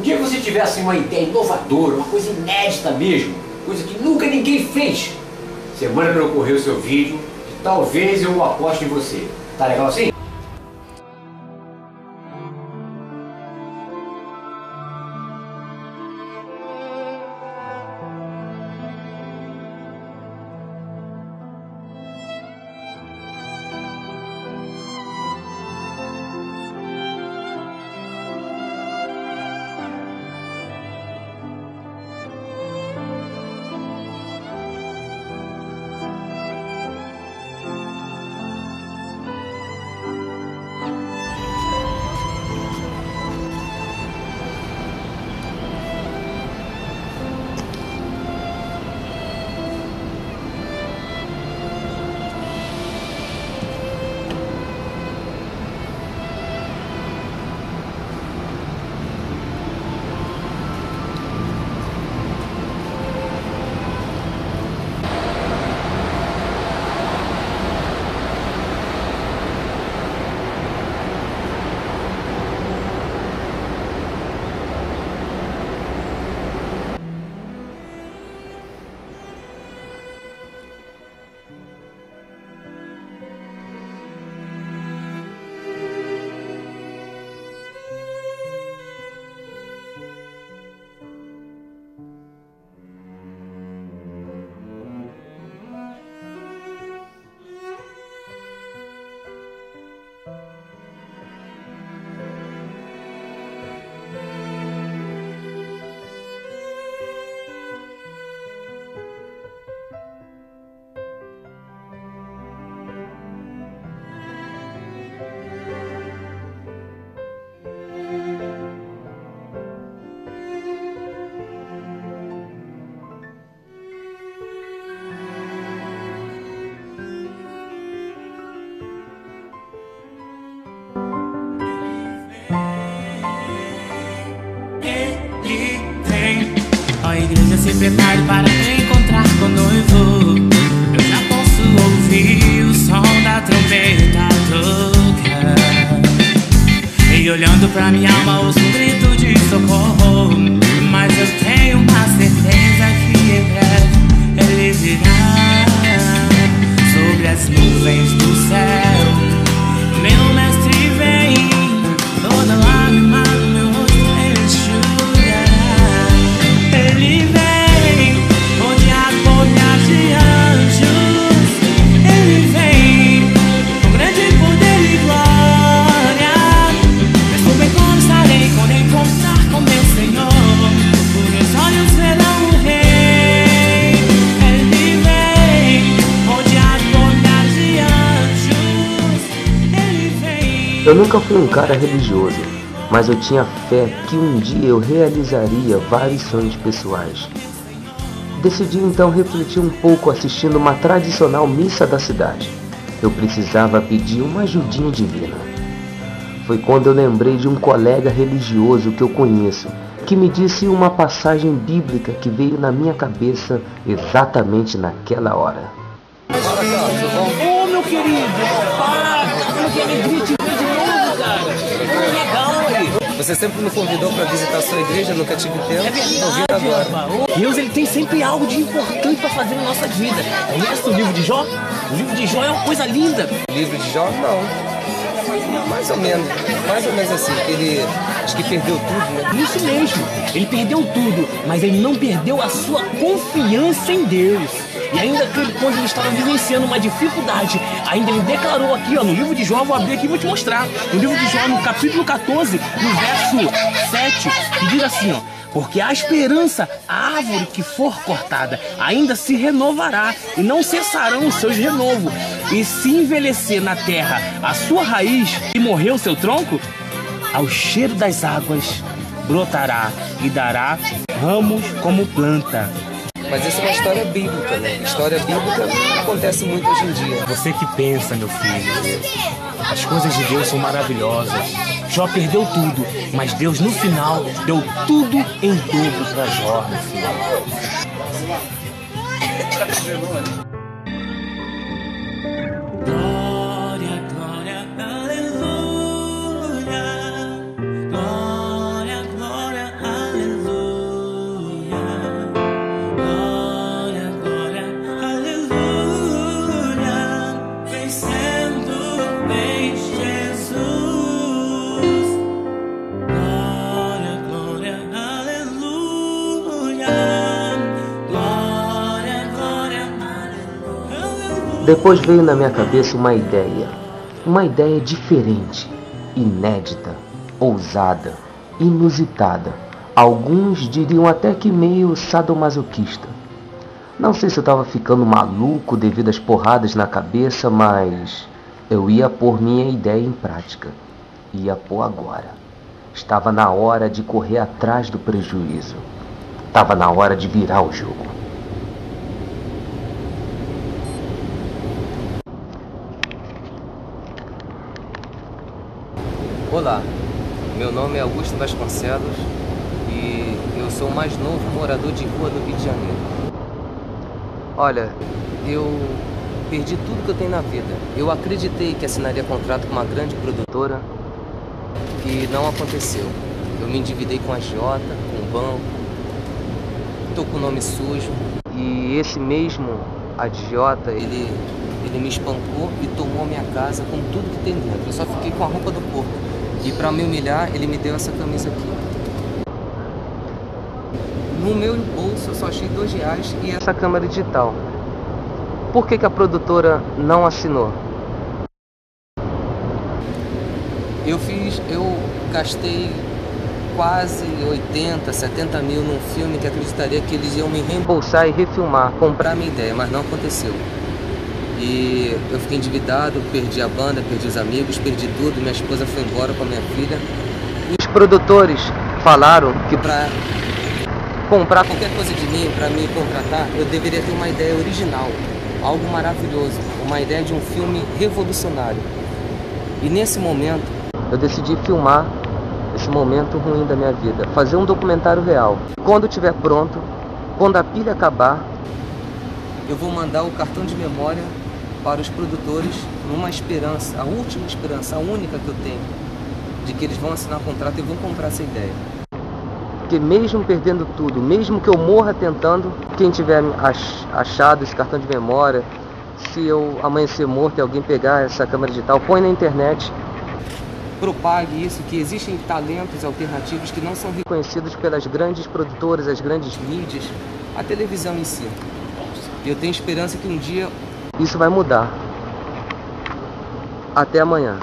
dia que você tivesse uma ideia inovadora, uma coisa inédita mesmo, coisa que nunca ninguém fez, você manda para eu correr o seu vídeo, que talvez eu aposte em você. Tá legal assim? A igreja se prepare para me encontrar com o noivo. Eu já posso ouvir o som da trombeta tocar. E olhando pra minha alma ouço um grito de socorro. Mas eu tenho uma certeza que em breve ele virá sobre as nuvens do céu. Meu mestre vem, toda lágrima do meu rosto ele enxugará. Ele vem, rodeado por milhares de anjos. Ele vem, com grande poder e glória. Mas por bem como estarei quando encontrar com meu Senhor. Por meus olhos verão o Rei. Ele vem, rodeado por milhares de anjos. Ele vem. Eu nunca fui um cara religioso, mas eu tinha fé que um dia eu realizaria vários sonhos pessoais. Decidi então refletir um pouco assistindo uma tradicional missa da cidade. Eu precisava pedir uma ajudinha divina. Foi quando eu lembrei de um colega religioso que eu conheço, que me disse uma passagem bíblica que veio na minha cabeça exatamente naquela hora. Ô, meu querido, para! Que alegria te ver de novo, cara! Legal aí! Você sempre me convidou para visitar a sua igreja, nunca tive tempo. É verdade, agora. Deus, ele tem sempre algo de importante para fazer na nossa vida. Conhece o livro de Jó? O livro de Jó é uma coisa linda. O livro de Jó, não. Mais ou menos assim, ele acho que perdeu tudo, né? Isso mesmo, ele perdeu tudo, mas ele não perdeu a sua confiança em Deus. E ainda que quando ele estava vivenciando uma dificuldade, ainda ele declarou aqui, ó, no livro de Jó, vou abrir aqui e vou te mostrar. No livro de Jó, no capítulo 14, no verso 7, que diz assim, ó: porque a esperança, a árvore que for cortada, ainda se renovará, e não cessarão os seus renovos. E se envelhecer na terra a sua raiz e morrer o seu tronco, ao cheiro das águas brotará e dará ramos como planta. Mas essa é uma história bíblica, né? História bíblica acontece muito hoje em dia. Você que pensa, meu filho, as coisas de Deus são maravilhosas. Jó perdeu tudo, mas Deus no final deu tudo em dobro para Jó, meu filho. Glória, glória, aleluia. Glória, glória, aleluia. Depois veio na minha cabeça uma ideia diferente, inédita, ousada, inusitada. Alguns diriam até que meio sadomasoquista. Não sei se eu estava ficando maluco devido às porradas na cabeça, mas eu ia pôr minha ideia em prática. Ia pôr agora. Estava na hora de correr atrás do prejuízo. Estava na hora de virar o jogo. Olá, meu nome é Augusto Vasconcelos e eu sou o mais novo morador de rua do Rio de Janeiro. Olha, eu perdi tudo que eu tenho na vida. Eu acreditei que assinaria contrato com uma grande produtora e não aconteceu. Eu me endividei com a agiota, com o banco, estou com o nome sujo. E esse mesmo agiota, ele me espancou e tomou minha casa com tudo que tem dentro. Eu só fiquei com a roupa do corpo. E pra me humilhar, ele me deu essa camisa aqui. No meu bolso eu só achei R$2 e essa câmera digital. Por que a produtora não assinou? Eu gastei quase 80, 70 mil num filme que acreditaria que eles iam me reembolsar e refilmar, comprar minha ideia, mas não aconteceu. E eu fiquei endividado, perdi a banda, perdi os amigos, perdi tudo, minha esposa foi embora com a minha filha. E os produtores falaram que pra comprar qualquer coisa de mim, pra me contratar, eu deveria ter uma ideia original, algo maravilhoso, uma ideia de um filme revolucionário. E nesse momento, eu decidi filmar esse momento ruim da minha vida, fazer um documentário real. Quando estiver pronto, quando a pilha acabar, eu vou mandar o cartão de memória para os produtores numa esperança, a última esperança, a única que eu tenho, de que eles vão assinar um contrato e vão comprar essa ideia. Porque mesmo perdendo tudo, mesmo que eu morra tentando, quem tiver achado esse cartão de memória, se eu amanhecer morto e alguém pegar essa câmera digital, põe na internet, propague isso, que existem talentos alternativos que não são reconhecidos pelas grandes produtoras, as grandes mídias, a televisão em si. Eu tenho esperança que um dia isso vai mudar. Até amanhã.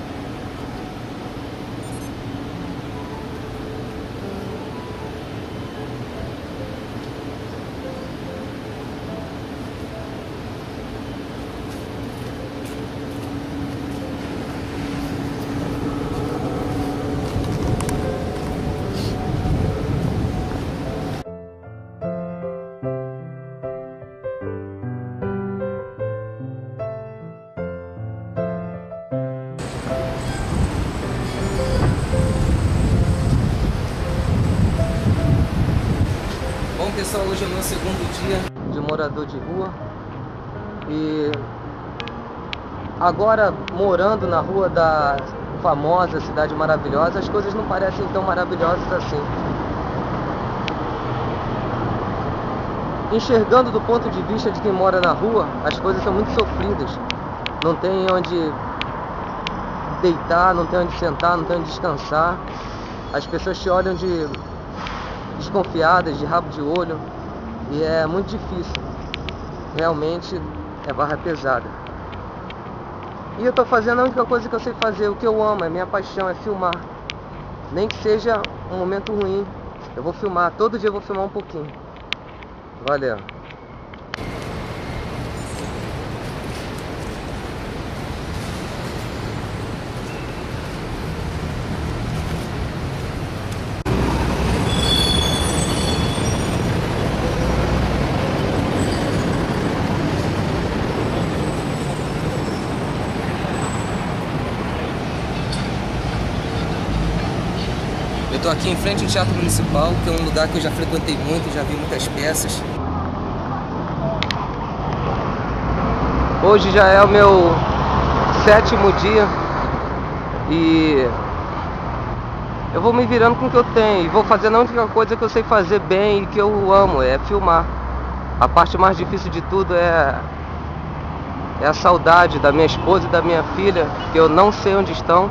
Bom pessoal, hoje é o meu segundo dia de morador de rua e agora morando na rua da famosa Cidade Maravilhosa, as coisas não parecem tão maravilhosas assim. Enxergando do ponto de vista de quem mora na rua, as coisas são muito sofridas. Não tem onde deitar, não tem onde sentar, não tem onde descansar. As pessoas te olham desconfiadas, de rabo de olho, e é muito difícil. Realmente é barra pesada. E eu tô fazendo a única coisa que eu sei fazer, o que eu amo, é minha paixão, é filmar. Nem que seja um momento ruim, eu vou filmar, todo dia eu vou filmar um pouquinho. Valeu. Eu tô aqui em frente ao Teatro Municipal, que é um lugar que eu já frequentei muito, já vi muitas peças. Hoje já é o meu 7º dia e eu vou me virando com o que eu tenho e vou fazendo a única coisa que eu sei fazer bem e que eu amo, é filmar. A parte mais difícil de tudo é a saudade da minha esposa e da minha filha, que eu não sei onde estão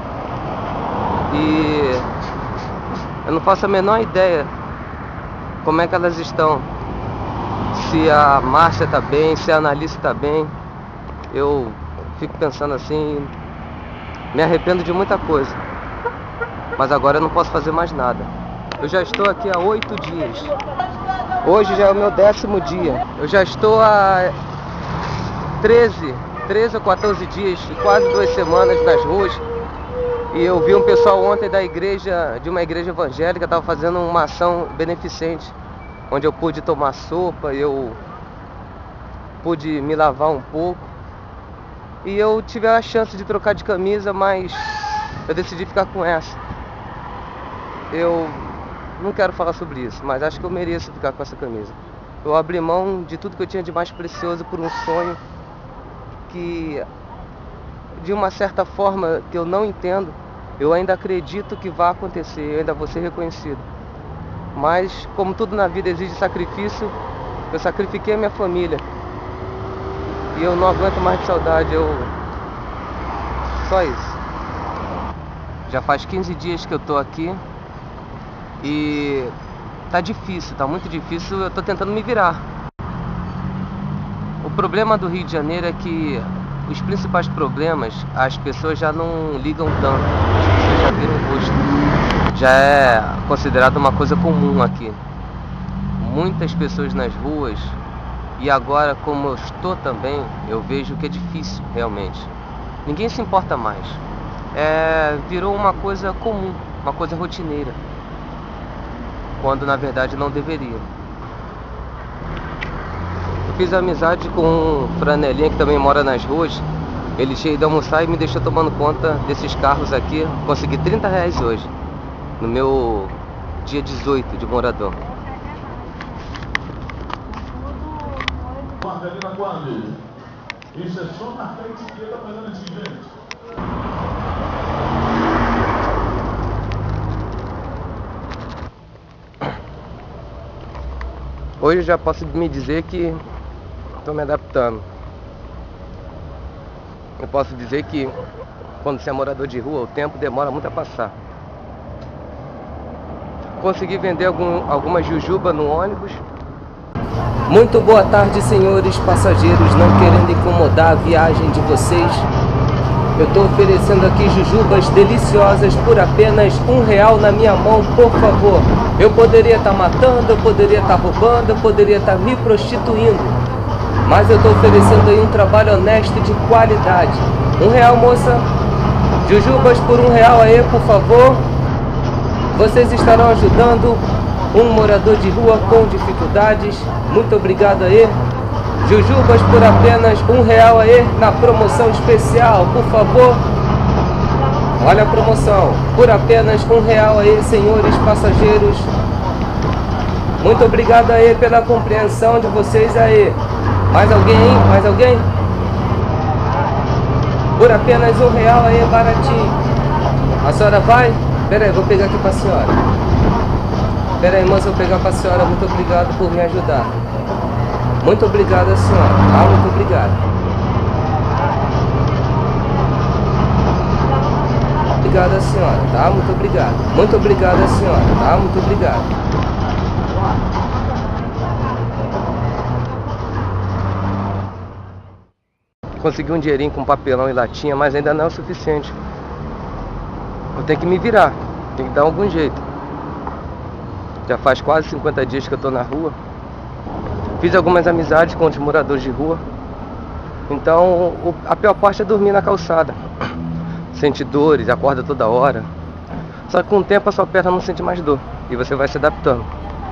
e eu não faço a menor ideia como é que elas estão. Se a Márcia tá bem, se a Analice tá bem. eu fico pensando assim, me arrependo de muita coisa. Mas agora eu não posso fazer mais nada. Eu já estou aqui há 8 dias. Hoje já é o meu 10º dia. Eu já estou há 13 ou 14 dias, quase 2 semanas nas ruas. E eu vi um pessoal ontem da igreja, de uma igreja evangélica, estava fazendo uma ação beneficente, onde eu pude tomar sopa, eu pude me lavar um pouco. E eu tive a chance de trocar de camisa, mas eu decidi ficar com essa. Eu não quero falar sobre isso, mas acho que eu mereço ficar com essa camisa. Eu abri mão de tudo que eu tinha de mais precioso por um sonho que, de uma certa forma que eu não entendo, eu ainda acredito que vai acontecer, eu ainda vou ser reconhecido. Mas, como tudo na vida exige sacrifício, eu sacrifiquei a minha família. E eu não aguento mais de saudade, só isso. Já faz 15 dias que eu tô aqui e tá difícil, tá muito difícil, eu tô tentando me virar. O problema do Rio de Janeiro é que os principais problemas as pessoas já não ligam tanto, as pessoas já viram o rosto. Já é considerado uma coisa comum aqui. Muitas pessoas nas ruas, e agora como eu estou também, eu vejo que é difícil realmente. Ninguém se importa mais. Virou uma coisa comum, uma coisa rotineira, quando na verdade não deveria. Eu fiz amizade com um franelinha que também mora nas ruas. Ele cheio de almoçar e me deixou tomando conta desses carros aqui. Consegui R$30 hoje, no meu dia 18 de morador. Margarina quando? Isso é só na frente que tá fazendo esse gente. Hoje eu já posso me dizer que estou me adaptando. Eu posso dizer que quando você é morador de rua, o tempo demora muito a passar. Consegui vender algumas jujuba no ônibus. Muito boa tarde, senhores passageiros, não querendo incomodar a viagem de vocês. Eu estou oferecendo aqui jujubas deliciosas por apenas R$1 na minha mão, por favor. Eu poderia estar matando, eu poderia estar roubando, eu poderia estar me prostituindo. Mas eu estou oferecendo aí um trabalho honesto e de qualidade. R$1, moça. Jujubas por R$1 aí, por favor. Vocês estarão ajudando um morador de rua com dificuldades. Muito obrigado aí. Jujubas por apenas R$1 aí na promoção especial, por favor. Olha a promoção, por apenas R$1 aí, senhores passageiros. Muito obrigado aí pela compreensão de vocês aí. Mais alguém aí? Mais alguém? Por apenas R$1 aí, baratinho. A senhora vai? Pera aí, vou pegar aqui pra senhora. Pera aí, moça, eu vou pegar pra senhora. Muito obrigado por me ajudar. Muito obrigado, senhora, tá? Muito obrigado. Obrigado, senhora, tá? Muito obrigado. Muito obrigado, senhora, tá? Muito obrigado. Consegui um dinheirinho com papelão e latinha, mas ainda não é o suficiente. Eu tenho que me virar, tenho que dar algum jeito. Já faz quase 50 dias que eu tô na rua. Fiz algumas amizades com os moradores de rua. Então, a pior parte é dormir na calçada. Sente dores, acorda toda hora. Só que com o tempo a sua perna não sente mais dor. E você vai se adaptando.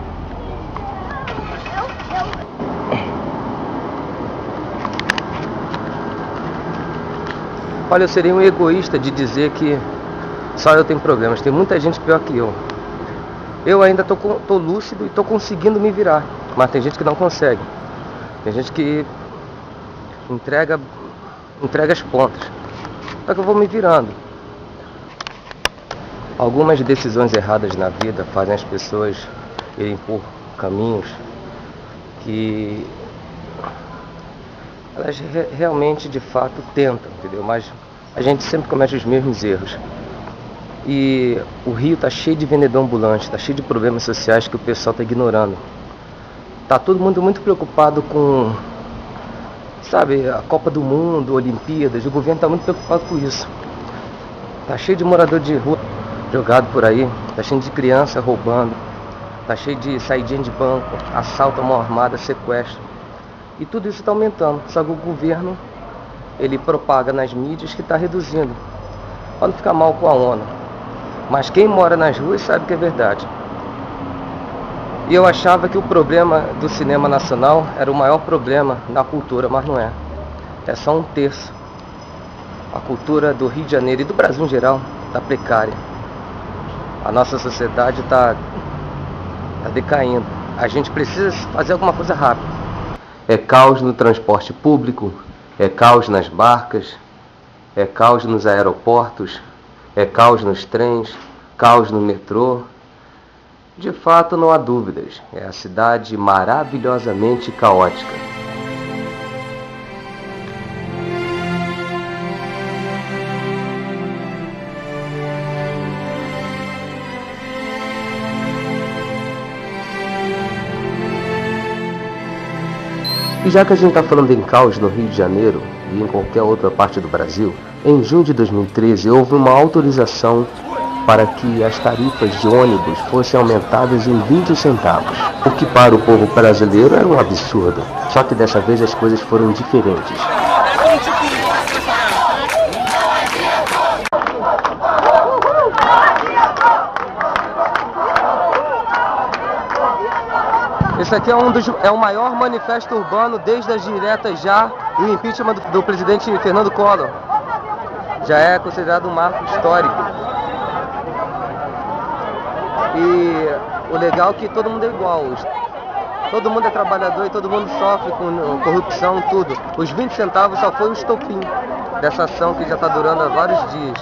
Olha, eu seria um egoísta de dizer que só eu tenho problemas. Tem muita gente pior que eu. Eu ainda tô lúcido e tô conseguindo me virar. Mas tem gente que não consegue. Tem gente que entrega as pontas. Só que eu vou me virando. Algumas decisões erradas na vida fazem as pessoas irem por caminhos que elas realmente, de fato, tentam, entendeu? Mas a gente sempre comete os mesmos erros. E o Rio tá cheio de vendedor ambulante, tá cheio de problemas sociais que o pessoal tá ignorando. Tá todo mundo muito preocupado com Sabe, a Copa do Mundo, Olimpíadas, o governo está muito preocupado com isso. Tá cheio de morador de rua jogado por aí, tá cheio de criança roubando, tá cheio de saidinha de banco, assalto à mão armada, sequestro. E tudo isso está aumentando, só que o governo, ele propaga nas mídias que está reduzindo, para não ficar mal com a ONU. Mas quem mora nas ruas sabe que é verdade. E eu achava que o problema do cinema nacional era o maior problema da cultura, mas não é. É só um terço. A cultura do Rio de Janeiro e do Brasil em geral está precária. A nossa sociedade está decaindo. A gente precisa fazer alguma coisa rápida. É caos no transporte público, é caos nas barcas, é caos nos aeroportos, é caos nos trens, caos no metrô. De fato, não há dúvidas, é a cidade maravilhosamente caótica. E já que a gente está falando em caos no Rio de Janeiro e em qualquer outra parte do Brasil, em junho de 2013 houve uma autorização para que as tarifas de ônibus fossem aumentadas em 20 centavos, o que para o povo brasileiro era um absurdo. Só que dessa vez as coisas foram diferentes. Esse aqui é o maior manifesto urbano desde as diretas já e o impeachment do presidente Fernando Collor. Já é considerado um marco histórico. E o legal é que todo mundo é igual. Todo mundo é trabalhador e todo mundo sofre com corrupção, tudo. Os 20 centavos só foi o estopim dessa ação que já está durando há vários dias.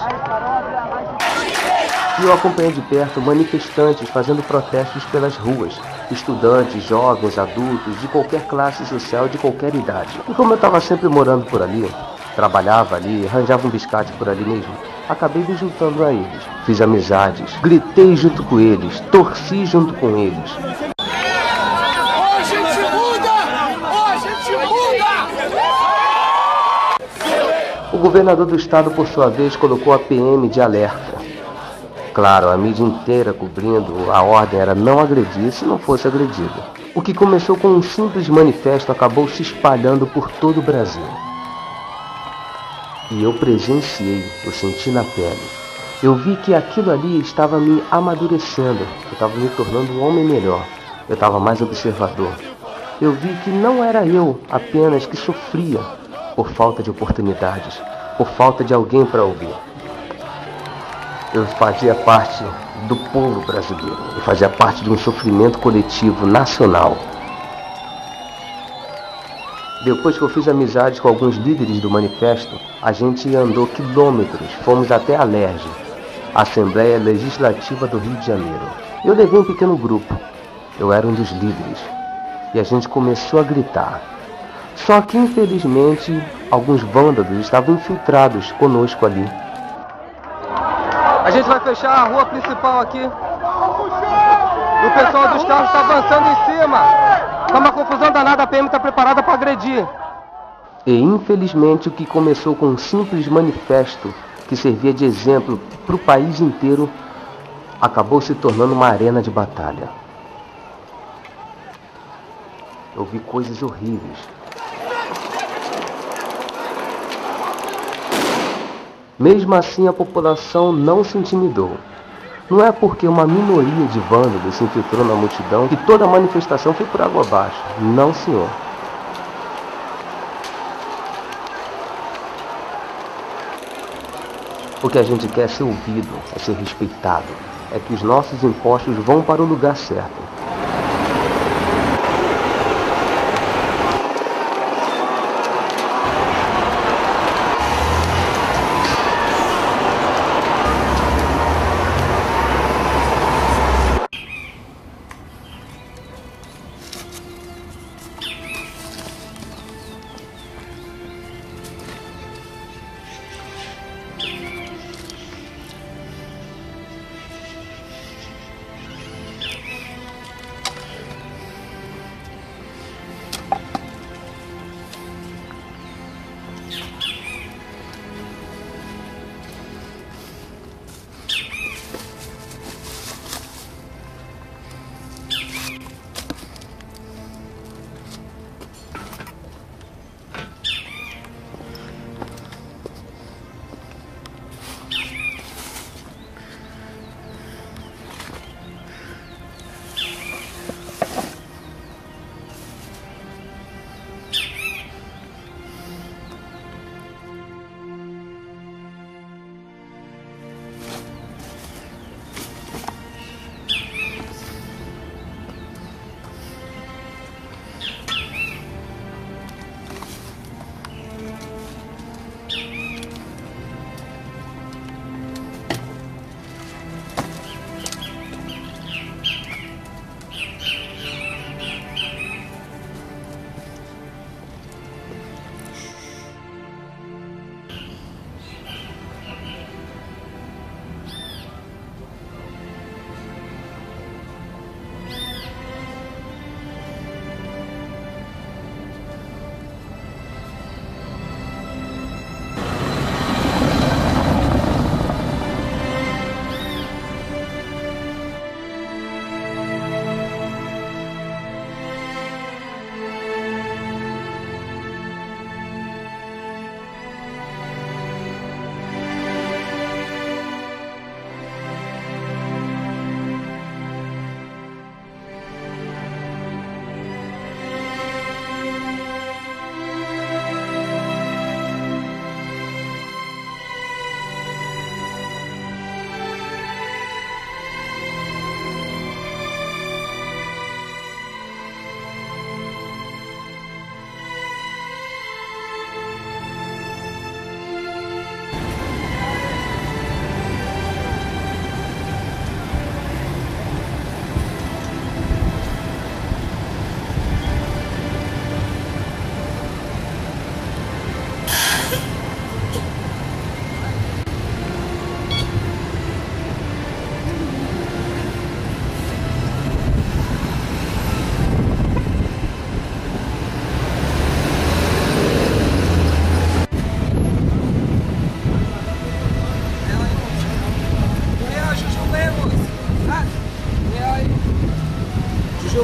E eu acompanhei de perto manifestantes fazendo protestos pelas ruas. Estudantes, jovens, adultos, de qualquer classe social, de qualquer idade. E como eu estava sempre morando por ali, trabalhava ali, arranjava um biscate por ali mesmo, acabei me juntando a eles. Fiz amizades, gritei junto com eles, torci junto com eles. Ô, gente muda! Ô, gente muda! O governador do estado, por sua vez, colocou a PM de alerta. Claro, a mídia inteira cobrindo, a ordem era não agredir se não fosse agredido. O que começou com um simples manifesto acabou se espalhando por todo o Brasil. E eu presenciei, eu senti na pele. Eu vi que aquilo ali estava me amadurecendo, eu estava me tornando um homem melhor, eu estava mais observador. Eu vi que não era eu apenas que sofria por falta de oportunidades, por falta de alguém para ouvir. Eu fazia parte do povo brasileiro, eu fazia parte de um sofrimento coletivo nacional. Depois que eu fiz amizades com alguns líderes do manifesto, a gente andou quilômetros, fomos até a LERJ, Assembleia Legislativa do Rio de Janeiro. Eu levei um pequeno grupo, eu era um dos líderes, e a gente começou a gritar. Só que, infelizmente, alguns vândalos estavam infiltrados conosco ali. A gente vai fechar a rua principal aqui. E o pessoal dos carros está avançando em cima. Tá uma confusão danada, a PM está preparada para agredir. E infelizmente o que começou com um simples manifesto que servia de exemplo para o país inteiro, acabou se tornando uma arena de batalha. Eu vi coisas horríveis. Mesmo assim, a população não se intimidou. Não é porque uma minoria de vândalos se infiltrou na multidão que toda a manifestação foi por água abaixo. Não, senhor. O que a gente quer é ser ouvido, é ser respeitado. É que os nossos impostos vão para o lugar certo.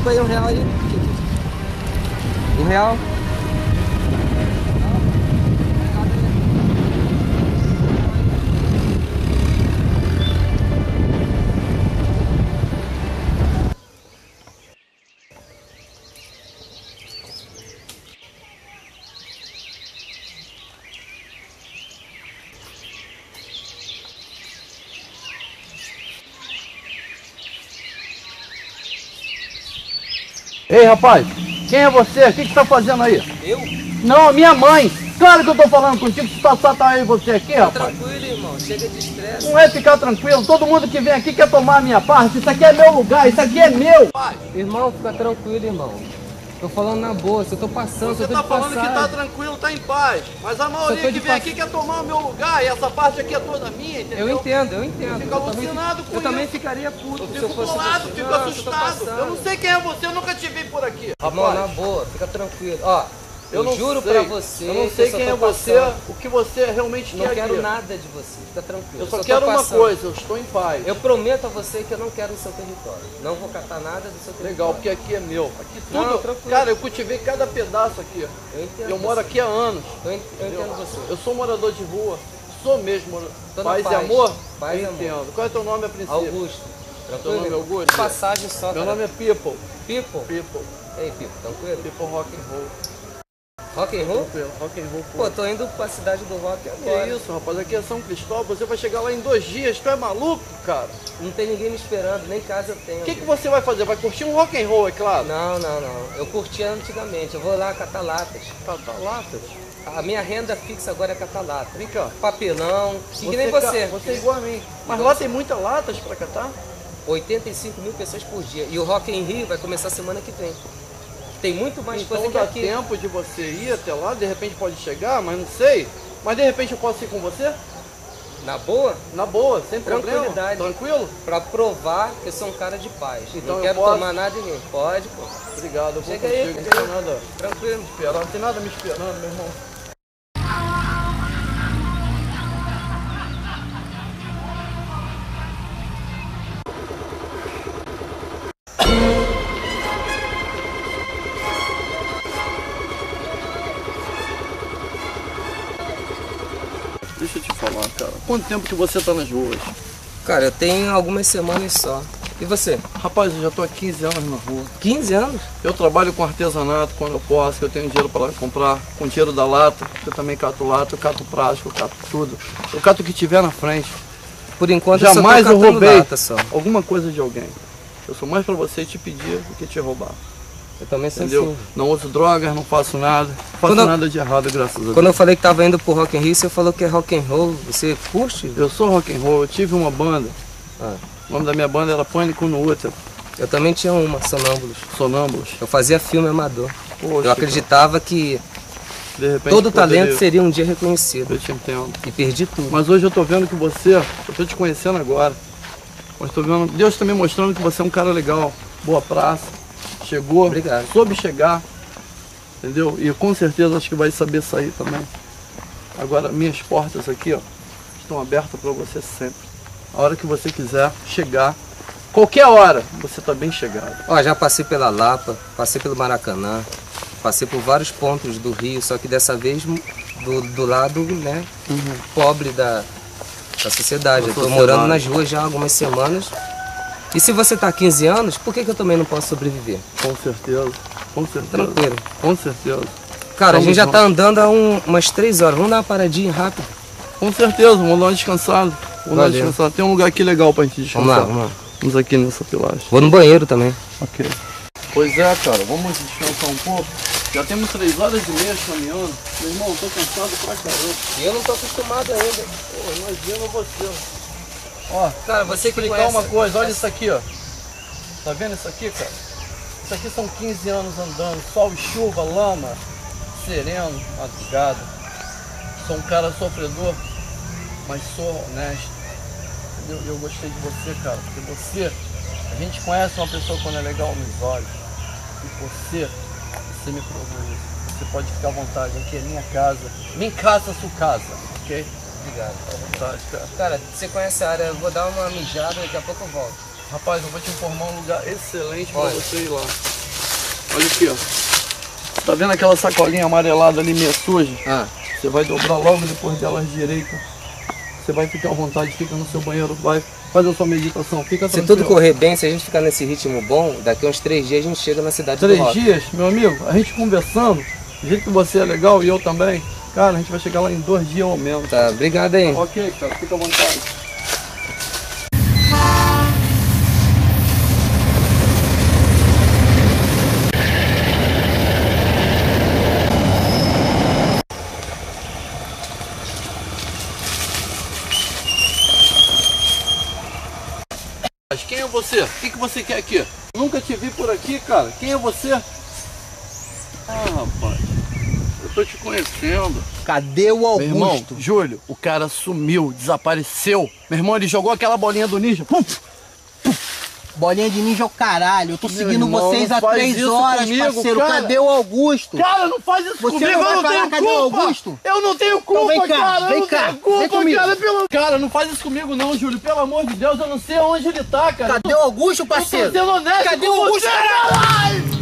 5 aí, R$1 aí. R$1. Ei, rapaz, quem é você? O que você tá fazendo aí? Eu? Não, minha mãe. Claro que eu tô falando contigo, que só tá aí você aqui, Fica rapaz. tranquilo, irmão. Chega de estresse. Não é ficar tranquilo, todo mundo que vem aqui quer tomar a minha parte. Isso aqui é meu lugar, isso aqui é meu. Irmão, fica tranquilo, irmão. Tô falando na boa, se eu tô passando, Você eu tô tá de falando que tá passagem. tranquilo, tá em paz. Mas a Só maioria tô que de vem aqui quer tomar o meu lugar e essa parte aqui é toda minha, entendeu? Eu entendo. Fica alucinado com Eu isso. também ficaria puto Eu se fico eu fosse bolado, você. fico Não, eu tô assustado. passando. Eu não sei quem é você, eu nunca te vi por aqui. Irmão, Rapaz, na boa, fica tranquilo. Ó, eu não juro sei. pra você. Eu não que sei só quem tô é você, passando. o que você realmente Não quer quero aqui. nada de você, fica tranquilo. Eu só tô quero uma passando. coisa, eu estou em paz. Eu prometo a você que eu não quero o seu território. Não vou catar nada do seu território. Legal, porque aqui é meu. Aqui tudo. Não, tranquilo. Cara, eu cultivei cada pedaço aqui. Eu entendo. Eu moro aqui há anos. Eu entendo você. Eu sou morador de rua. Sou mesmo. Tô na Paz e paz. amor? Paz e Eu amor. entendo. Qual é teu nome a princípio? Augusto. Teu Tranquilo? nome é Augusto? De passagem só, Meu cara. nome é People. People? People. Ei, People, tranquilo? People Rock and Roll. Rock and roll? Tranquilo, rock and roll. Pô, tô indo pra cidade do rock agora. Que isso, rapaz? Aqui é São Cristóvão. Você vai chegar lá em 2 dias. Tu é maluco, cara? Não tem ninguém me esperando, nem casa eu tenho. O que você vai fazer? Vai curtir um rock and roll, é claro? Não. Eu curtia antigamente. Eu vou lá catar latas. Catar latas? A minha renda fixa agora é catar lata. Vem cá. Papelão, que nem você. Você é igual a mim. Mas lá tem muitas latas pra catar? 85 mil pessoas por dia. E o Rock in Rio vai começar semana que vem. Tem muito mais Então coisa que dá aqui. tempo de você ir até lá, de repente pode chegar, mas não sei. Mas de repente eu posso ir com você? Na boa? Na boa, sem problema. Tranquilidade. Tranquilo? Pra provar que eu sou um cara de paz. Então não eu quero posso? tomar nada de ninguém. Pode, pô. Obrigado, eu vou Chega contigo. aí, Não tem nada. Tranquilo. Esperar, não tem nada me esperando, meu irmão. Deixa eu te falar, cara. Quanto tempo que você tá nas ruas? Cara, eu tenho algumas semanas só. E você? Rapaz, eu já tô há 15 anos na rua. 15 anos? Eu trabalho com artesanato quando eu posso, que eu tenho dinheiro para comprar. Com dinheiro da lata, eu também cato lata, eu cato plástico, eu cato tudo. Eu cato o que tiver na frente. Por enquanto jamais eu roubei lata só. alguma coisa de alguém. Eu sou mais para você te pedir do que te roubar. Eu também sou Entendeu? assim. Não uso drogas, não faço nada. Não faço nada de errado, graças a Deus. Quando eu falei que tava indo pro Rock in Rio, você falou que é rock and roll. Você curte? Eu sou rock and roll, eu tive uma banda. Ah. O nome da minha banda era Pânico no Útero. Eu também tinha uma, Sonâmbulos. Sonâmbulos? Eu fazia filme amador. Poxa, eu acreditava que de repente todo poderia. talento seria um dia reconhecido. Eu te entendo. E perdi tudo. Mas hoje eu tô vendo que você, eu tô te conhecendo agora. Mas tô vendo, Deus tá me mostrando que você é um cara legal, boa praça. Chegou, obrigado. Soube chegar, entendeu? E com certeza acho que vai saber sair também. Agora, minhas portas aqui, ó, estão abertas para você sempre. A hora que você quiser chegar, qualquer hora, você tá bem chegado. Ó, já passei pela Lapa, passei pelo Maracanã, passei por vários pontos do Rio, só que dessa vez do lado, né, pobre da sociedade. Eu tô morando nas ruas já há algumas semanas. E se você tá há 15 anos, por que eu também não posso sobreviver? Com certeza, com certeza. Tranquilo. Com certeza. Cara, a gente já tá andando há umas 3 horas, vamos dar uma paradinha rápido? Com certeza, vamos dar uma descansada. Vamos dar uma descansada. Tem um lugar aqui legal pra gente descansar. Vamos lá. Vamos aqui nessa pilagem. Vou no banheiro também. Ok. Pois é, cara, vamos descansar um pouco. Já temos 3 horas e meia caminhando. Meu irmão, eu tô cansado pra caramba. E eu não tô acostumado ainda. Pô, imagina você. Ó, cara, você vou que explicar conhece... uma coisa, olha isso aqui, ó. Tá vendo isso aqui, cara? Isso aqui são 15 anos andando, sol e chuva, lama, sereno, madrugada. Sou um cara sofredor, mas sou honesto. Eu gostei de você, cara, porque você, a gente conhece uma pessoa quando é legal nos olhos. E você me provou isso. Você pode ficar à vontade, aqui é minha casa. Minha casa é sua casa, ok? Obrigado. À vontade, cara. Cara, você conhece a área, eu vou dar uma mijada, daqui a pouco eu volto. Rapaz, eu vou te informar um lugar excelente pra Olha. você ir lá. Olha aqui, ó. Tá vendo aquela sacolinha amarelada ali meio suja? Você vai dobrar logo depois dela à direita. Você vai ficar à vontade, fica no seu banheiro, vai fazer a sua meditação, fica Se tranquilo. tudo correr bem, se a gente ficar nesse ritmo bom, daqui a uns 3 dias a gente chega na cidade do 3 Rock. dias, meu amigo, a gente conversando, do jeito que você é legal e eu também, cara, a gente vai chegar lá em 2 dias ou menos. Tá, obrigado aí. Ok, cara, fica à vontade. Mas quem é você? O que você quer aqui? Nunca te vi por aqui, cara. Quem é você? Ah, rapaz, eu tô te conhecendo. Cadê o Augusto? Meu irmão, Júlio, o cara sumiu, desapareceu. Meu irmão, ele jogou aquela bolinha do ninja. Pum, pum. Bolinha de ninja é o caralho. Eu tô Meu seguindo irmão, vocês não há faz 3 isso horas, comigo, parceiro. cara. Cadê o Augusto? Cara, não faz isso Você comigo, não vai eu não falar, tenho cadê o culpa. Augusto? Eu não tenho culpa, Então vem cá, cara. vem eu não cá, tenho culpa, vem comigo. cara. Cara, não faz isso comigo não, Júlio. Pelo amor de Deus, eu não sei onde ele tá, cara. Cadê o Augusto, parceiro? Eu tô sendo honesto. Cadê com o Augusto? você, caralho?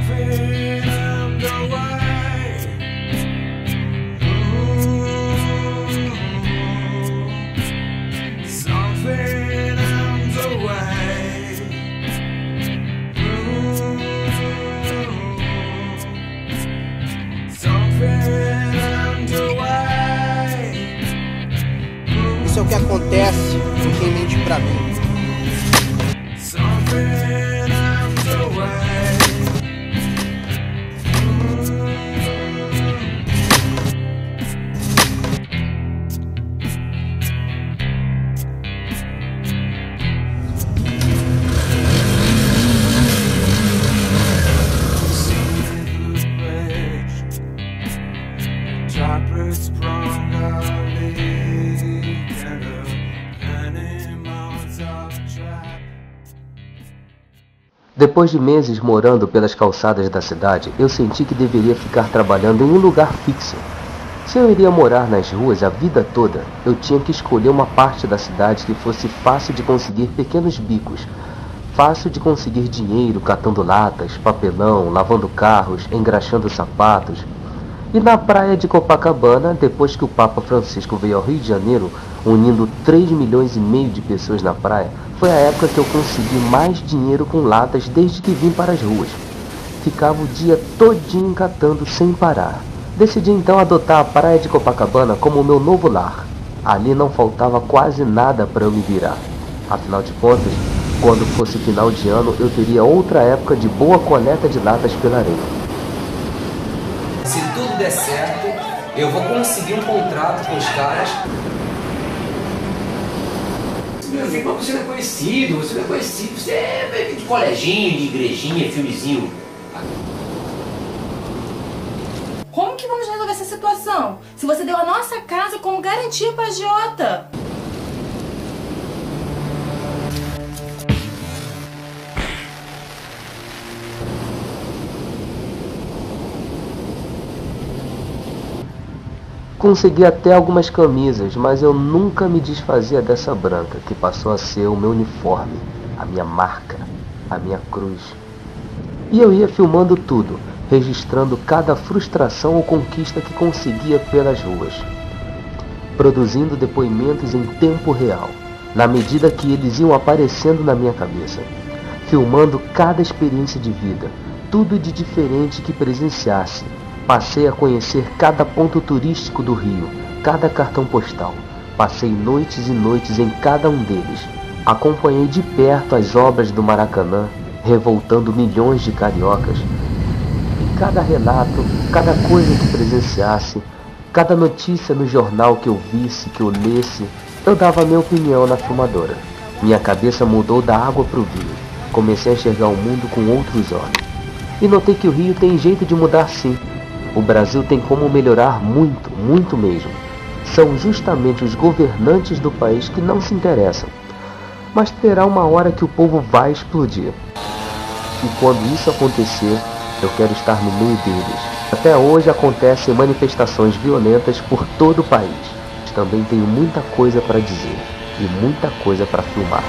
Isso é o que acontece com quem mente pra mim. Depois de meses morando pelas calçadas da cidade, eu senti que deveria ficar trabalhando em um lugar fixo. Se eu iria morar nas ruas a vida toda, eu tinha que escolher uma parte da cidade que fosse fácil de conseguir pequenos bicos, fácil de conseguir dinheiro catando latas, papelão, lavando carros, engraxando sapatos. E na praia de Copacabana, depois que o Papa Francisco veio ao Rio de Janeiro, unindo 3,5 milhões de pessoas na praia, foi a época que eu consegui mais dinheiro com latas desde que vim para as ruas. Ficava o dia todinho catando sem parar. Decidi então adotar a praia de Copacabana como meu novo lar. Ali não faltava quase nada para eu me virar. Afinal de contas, quando fosse final de ano, eu teria outra época de boa coleta de latas pela areia. Se tudo der certo, eu vou conseguir um contrato com os caras. Meu filho, mas você não é conhecido, você não é conhecido. Você é de coleginho, de igrejinha, filmezinho. Como que vamos resolver essa situação? Se você deu a nossa casa como garantia pra Jota. Consegui até algumas camisas, mas eu nunca me desfazia dessa branca, que passou a ser o meu uniforme, a minha marca, a minha cruz. E eu ia filmando tudo, registrando cada frustração ou conquista que conseguia pelas ruas, produzindo depoimentos em tempo real, na medida que eles iam aparecendo na minha cabeça, filmando cada experiência de vida, tudo de diferente que presenciasse. Passei a conhecer cada ponto turístico do Rio, cada cartão postal. Passei noites e noites em cada um deles. Acompanhei de perto as obras do Maracanã, revoltando milhões de cariocas. E cada relato, cada coisa que presenciasse, cada notícia no jornal que eu visse, que eu lesse, eu dava minha opinião na filmadora. Minha cabeça mudou da água para o vinho. Comecei a enxergar o mundo com outros olhos. E notei que o Rio tem jeito de mudar sim. O Brasil tem como melhorar muito, muito mesmo. São justamente os governantes do país que não se interessam. Mas terá uma hora que o povo vai explodir. E quando isso acontecer, eu quero estar no meio deles. Até hoje acontecem manifestações violentas por todo o país. Mas também tenho muita coisa para dizer e muita coisa para filmar.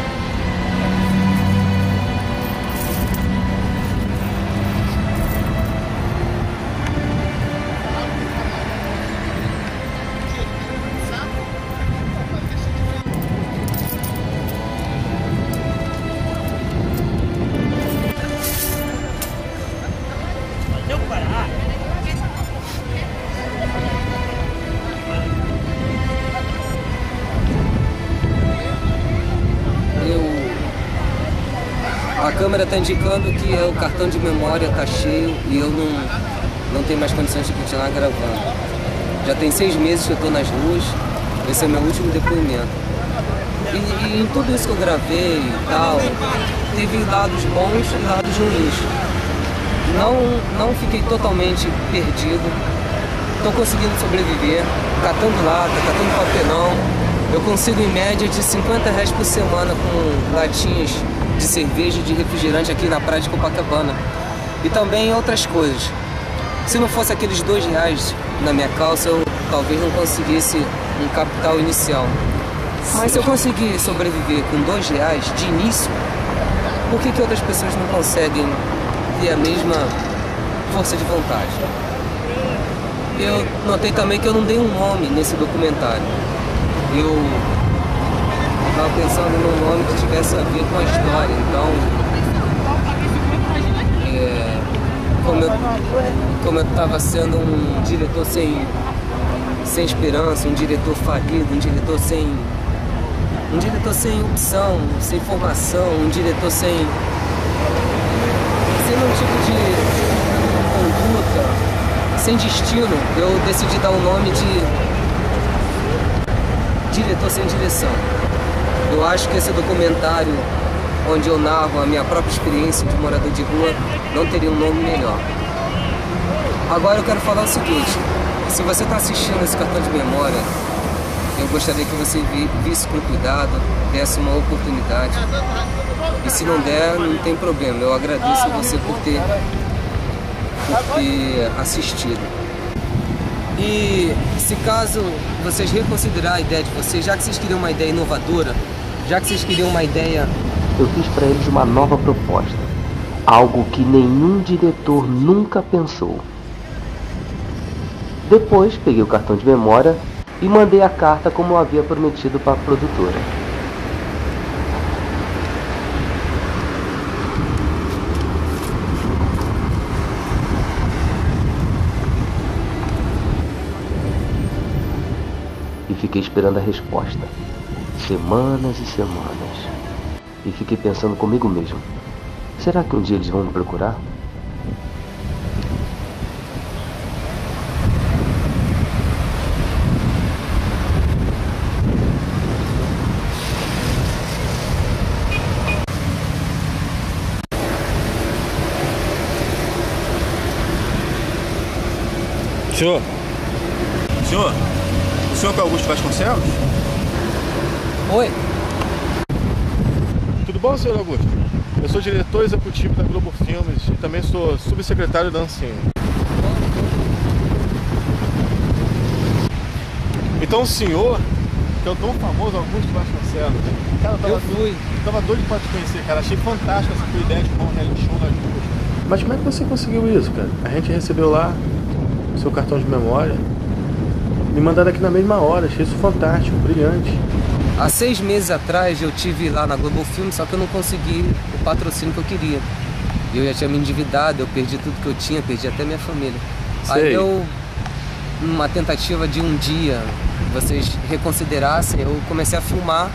câmera está indicando que o cartão de memória está cheio e eu não tenho mais condições de continuar gravando. Já tem 6 meses que eu estou nas ruas, esse é meu último depoimento. E em tudo isso que eu gravei e tal, teve lados bons e lados ruins. Não fiquei totalmente perdido, estou conseguindo sobreviver, catando lata, catando papelão. Eu consigo em média de R$50 por semana com latinhas de cerveja e de refrigerante aqui na praia de Copacabana. E também outras coisas. Se não fosse aqueles R$2 na minha calça, eu talvez não conseguisse um capital inicial. Mas se eu conseguir sobreviver com R$2 de início, por que outras pessoas não conseguem ter a mesma força de vontade? Eu notei também que eu não dei um nome nesse documentário. Eu estava pensando num nome que tivesse a ver com a história, então como eu estava sendo um diretor sem esperança, um diretor falido, um diretor sem opção, sem formação, um diretor sem nenhum tipo de conduta, sem destino, eu decidi dar o nome de diretor sem direção. Eu acho que esse documentário, onde eu narro a minha própria experiência de morador de rua, não teria um nome melhor. Agora eu quero falar o seguinte: se você está assistindo esse cartão de memória, eu gostaria que você visse com cuidado, desse uma oportunidade. E se não der, não tem problema. Eu agradeço você por ter assistido. E se caso vocês reconsiderarem a ideia de vocês, já que vocês queriam uma ideia inovadora, já que vocês queriam uma ideia... Eu fiz para eles uma nova proposta, algo que nenhum diretor nunca pensou. Depois peguei o cartão de memória e mandei a carta como eu havia prometido para a produtora. E fiquei esperando a resposta, semanas e semanas. E fiquei pensando comigo mesmo, será que um dia eles vão me procurar? Senhor? Senhor? O senhor que é Augusto Vasconcelos? Oi. Tudo bom, senhor Augusto? Eu sou diretor executivo da Globo Filmes e também sou subsecretário da Ancine. Então o senhor, que é o tão famoso Augusto Vasconcelos, cara, eu tava doido pra te conhecer, cara. Achei fantástico essa tua ideia de um reality show nas ruas. Mas como é que você conseguiu isso, cara? A gente recebeu lá o seu cartão de memória, me mandaram aqui na mesma hora. Achei isso fantástico, brilhante. Há 6 meses atrás eu tive lá na Globo Filmes, só que eu não consegui o patrocínio que eu queria. Eu já tinha me endividado, eu perdi tudo que eu tinha, perdi até minha família. Sei. Aí eu, numa tentativa de um dia vocês reconsiderassem, eu comecei a filmar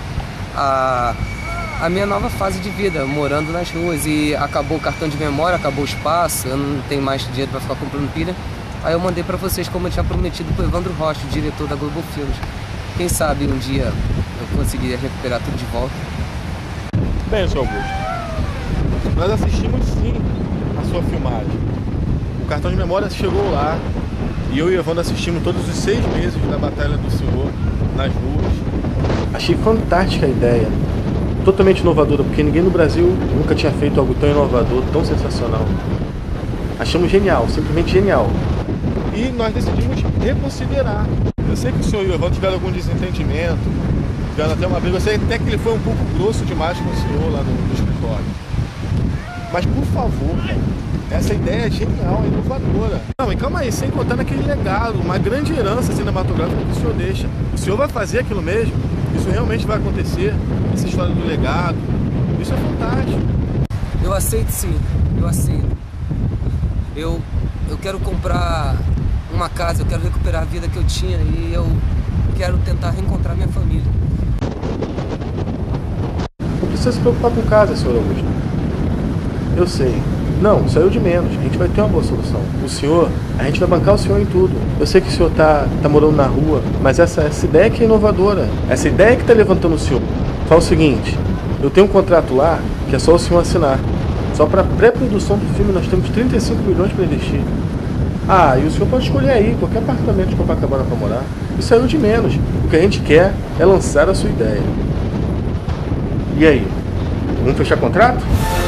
a minha nova fase de vida, morando nas ruas. E acabou o cartão de memória, acabou o espaço, eu não tenho mais dinheiro para ficar comprando pilha. Aí eu mandei para vocês, como eu tinha prometido pro Evandro Rocha, o diretor da Globo Filmes. Quem sabe um dia eu conseguiria recuperar tudo de volta. Bem, senhor Augusto, nós assistimos sim a sua filmagem. O cartão de memória chegou lá e eu e o Evandro assistimos todos os 6 meses da Batalha do Senhor nas ruas. Achei fantástica a ideia, totalmente inovadora, porque ninguém no Brasil nunca tinha feito algo tão inovador, tão sensacional. Achamos genial, simplesmente genial. E nós decidimos reconsiderar. Eu sei que o senhor e o Evandro tiveram algum desentendimento, tiveram até uma briga. Eu sei até que ele foi um pouco grosso demais com o senhor lá no escritório. Mas, por favor, cara, essa ideia é genial, é inovadora. Não, e calma aí, sem contar naquele legado, uma grande herança cinematográfica que o senhor deixa. O senhor vai fazer aquilo mesmo? Isso realmente vai acontecer? Essa história do legado? Isso é fantástico. Eu aceito sim, eu aceito. Eu quero comprar uma casa, eu quero recuperar a vida que eu tinha e eu quero tentar reencontrar minha família. Não precisa se preocupar com casa, senhor Augusto. Eu sei. Não, saiu de menos. A gente vai ter uma boa solução. O senhor, a gente vai bancar o senhor em tudo. Eu sei que o senhor tá morando na rua, mas essa ideia que é inovadora. Essa ideia que tá levantando o senhor. Fala o seguinte, eu tenho um contrato lá que é só o senhor assinar. Só para pré-produção do filme nós temos 35 milhões para investir. Ah, e o senhor pode escolher aí qualquer apartamento de Copacabana para morar. Isso saiu de menos. O que a gente quer é lançar a sua ideia. E aí? Vamos fechar contrato?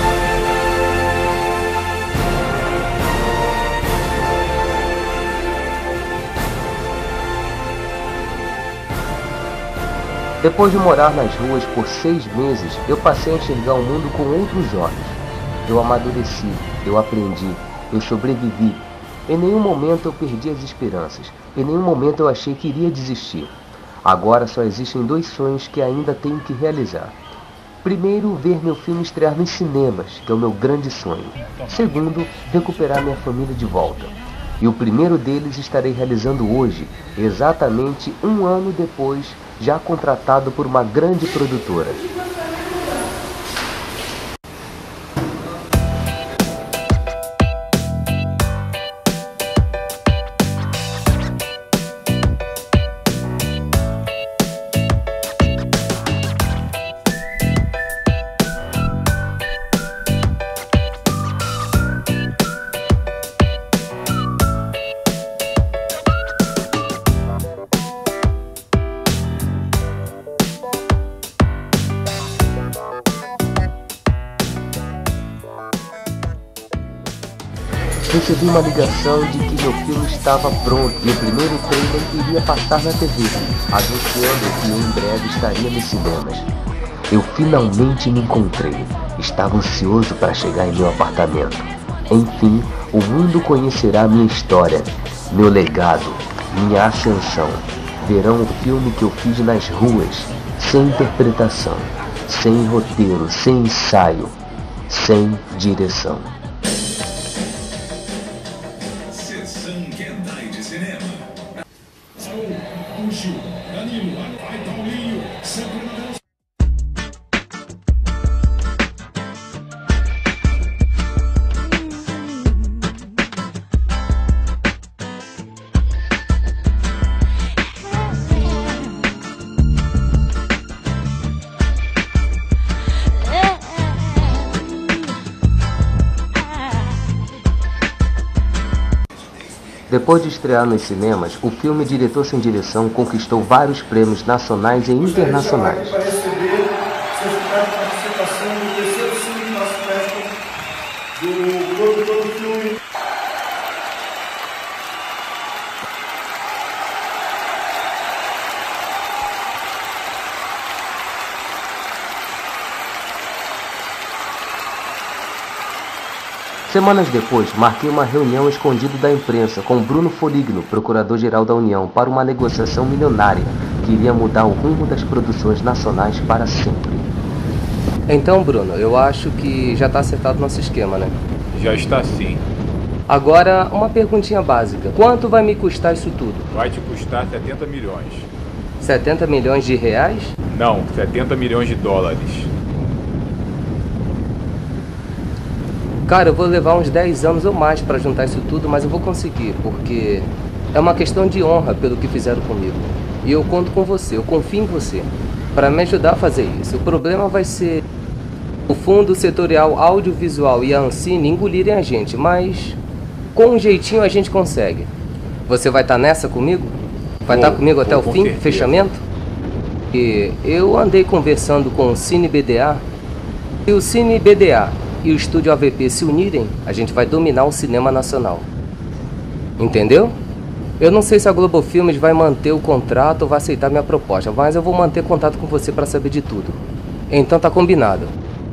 Depois de morar nas ruas por 6 meses, eu passei a enxergar o mundo com outros olhos. Eu amadureci, eu aprendi, eu sobrevivi. Em nenhum momento eu perdi as esperanças. Em nenhum momento eu achei que iria desistir. Agora só existem 2 sonhos que ainda tenho que realizar. Primeiro, ver meu filme estrear nos cinemas, que é o meu grande sonho. Segundo, recuperar minha família de volta. E o primeiro deles estarei realizando hoje, exatamente 1 ano depois, já contratado por uma grande produtora. Recebi uma ligação de que meu filme estava pronto e o primeiro trailer iria passar na TV, anunciando que em breve estaria nos cinemas. Eu finalmente me encontrei. Estava ansioso para chegar em meu apartamento. Enfim, o mundo conhecerá minha história, meu legado, minha ascensão. Verão o filme que eu fiz nas ruas, sem interpretação, sem roteiro, sem ensaio, sem direção. Depois de estrear nos cinemas, o filme Diretor Sem Direção conquistou vários prêmios nacionais e internacionais. Para receber certificado de participação no terceiro Cine Nosso Festival do produtor do filme. Semanas depois, marquei uma reunião escondida da imprensa com Bruno Foligno, procurador-geral da União, para uma negociação milionária que iria mudar o rumo das produções nacionais para sempre. Então, Bruno, eu acho que já está acertado nosso esquema, né? Já está sim. Agora, uma perguntinha básica. Quanto vai me custar isso tudo? Vai te custar 70 milhões. 70 milhões de reais? Não, 70 milhões de dólares. Cara, eu vou levar uns 10 anos ou mais para juntar isso tudo, mas eu vou conseguir, porque é uma questão de honra pelo que fizeram comigo. E eu conto com você, eu confio em você, para me ajudar a fazer isso. O problema vai ser o Fundo Setorial Audiovisual e a Ancine engolirem a gente, mas com um jeitinho a gente consegue. Você vai estar nessa comigo? Vai estar comigo até o fim, certeza. Fechamento? E eu andei conversando com o Cine BDA, e o Cine BDA e o Estúdio AVP se unirem, a gente vai dominar o cinema nacional. Entendeu? Eu não sei se a Globo Filmes vai manter o contrato ou vai aceitar minha proposta, mas eu vou manter contato com você para saber de tudo. Então tá combinado.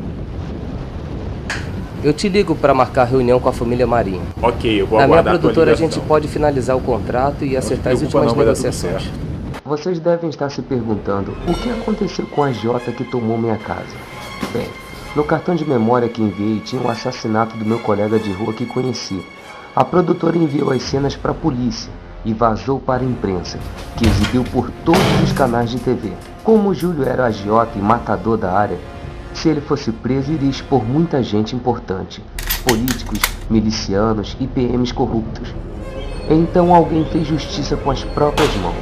Eu te ligo para marcar reunião com a família Marinho. Ok, eu vou aguardar. Na minha produtora a gente pode finalizar o contrato e acertar as últimas negociações. Vocês devem estar se perguntando o que aconteceu com a Jota que tomou minha casa. Bem, no cartão de memória que enviei tinha um assassinato do meu colega de rua que conheci. A produtora enviou as cenas para a polícia e vazou para a imprensa, que exibiu por todos os canais de TV. Como o Júlio era agiota e matador da área, Se ele fosse preso, iria expor muita gente importante, políticos, milicianos e PMs corruptos. Então alguém fez justiça com as próprias mãos.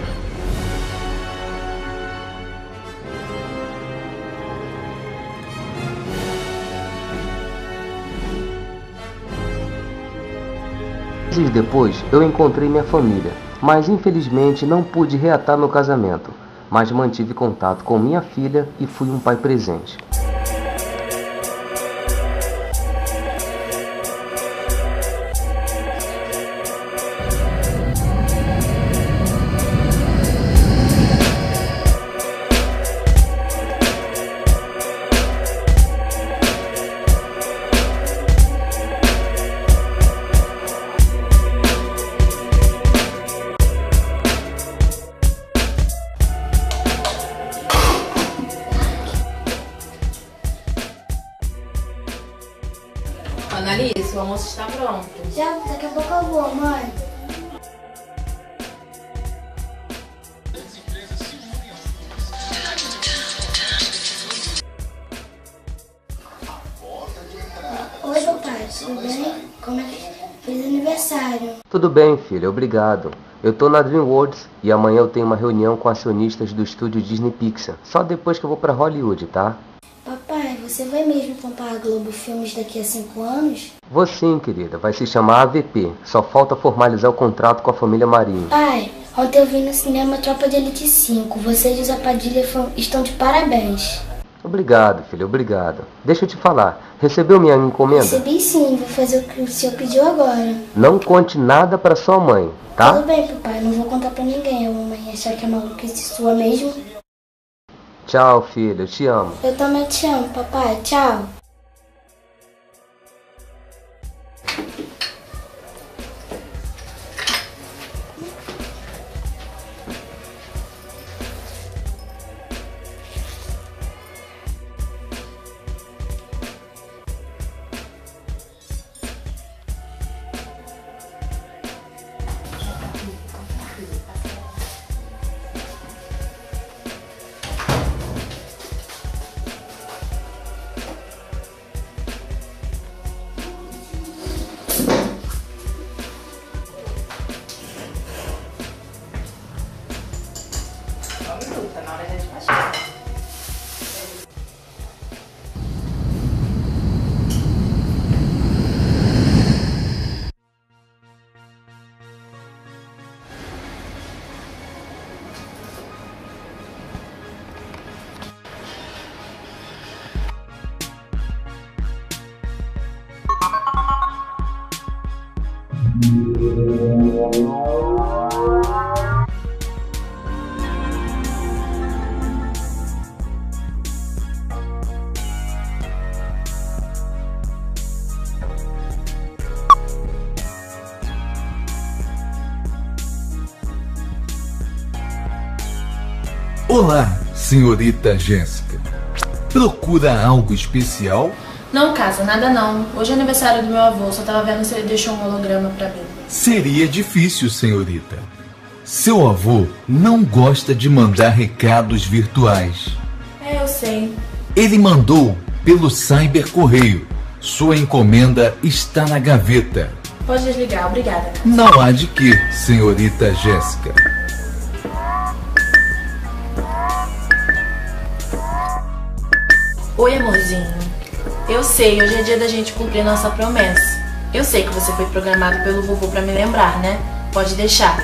Meses depois, eu encontrei minha família, mas infelizmente não pude reatar meu casamento, mas mantive contato com minha filha e fui um pai presente. Annalise, o almoço está pronto. Já, daqui a pouco eu vou, mãe. Oi, papai, tudo bem? Como é que fez aniversário? Tudo bem, filha, obrigado. Eu tô na DreamWorks e amanhã eu tenho uma reunião com acionistas do estúdio Disney Pixar. Só depois que eu vou pra Hollywood, tá? Papai, você vai mesmo comprar a Globo Filmes daqui a 5 anos? Vou sim, querida. Vai se chamar AVP. Só falta formalizar o contrato com a família Marinho. Pai, ontem eu vi no cinema Tropa de Elite 5. Você e José Padilha estão de parabéns. Obrigado, filho, obrigado. Deixa eu te falar. Recebeu minha encomenda? Recebi sim, vou fazer o que o senhor pediu agora. Não conte nada pra sua mãe, tá? Tudo bem, papai. Não vou contar pra ninguém. A mamãe achar que é maluquice sua mesmo. Tchau, filho. Eu te amo. Eu também te amo, papai. Tchau. Olá, senhorita Jéssica. Procura algo especial? Não, casa, nada não. Hoje é aniversário do meu avô, só tava vendo se ele deixou um holograma pra mim. Seria difícil, senhorita. Seu avô não gosta de mandar recados virtuais. É, eu sei. Ele mandou pelo Cyber Correio. Sua encomenda está na gaveta. Pode desligar, obrigada. Não há de que, senhorita Jéssica. Oi, amorzinho. Eu sei, hoje é dia da gente cumprir nossa promessa. Eu sei que você foi programado pelo vovô pra me lembrar, né? Pode deixar.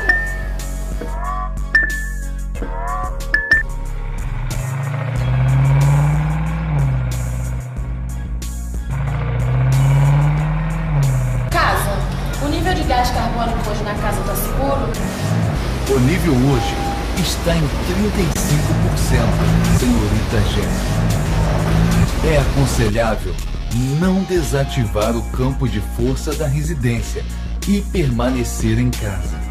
Casa, o nível de gás carbônico hoje na casa tá seguro? O nível hoje está em 35%, senhorita Jéssica. É aconselhável não desativar o campo de força da residência e permanecer em casa.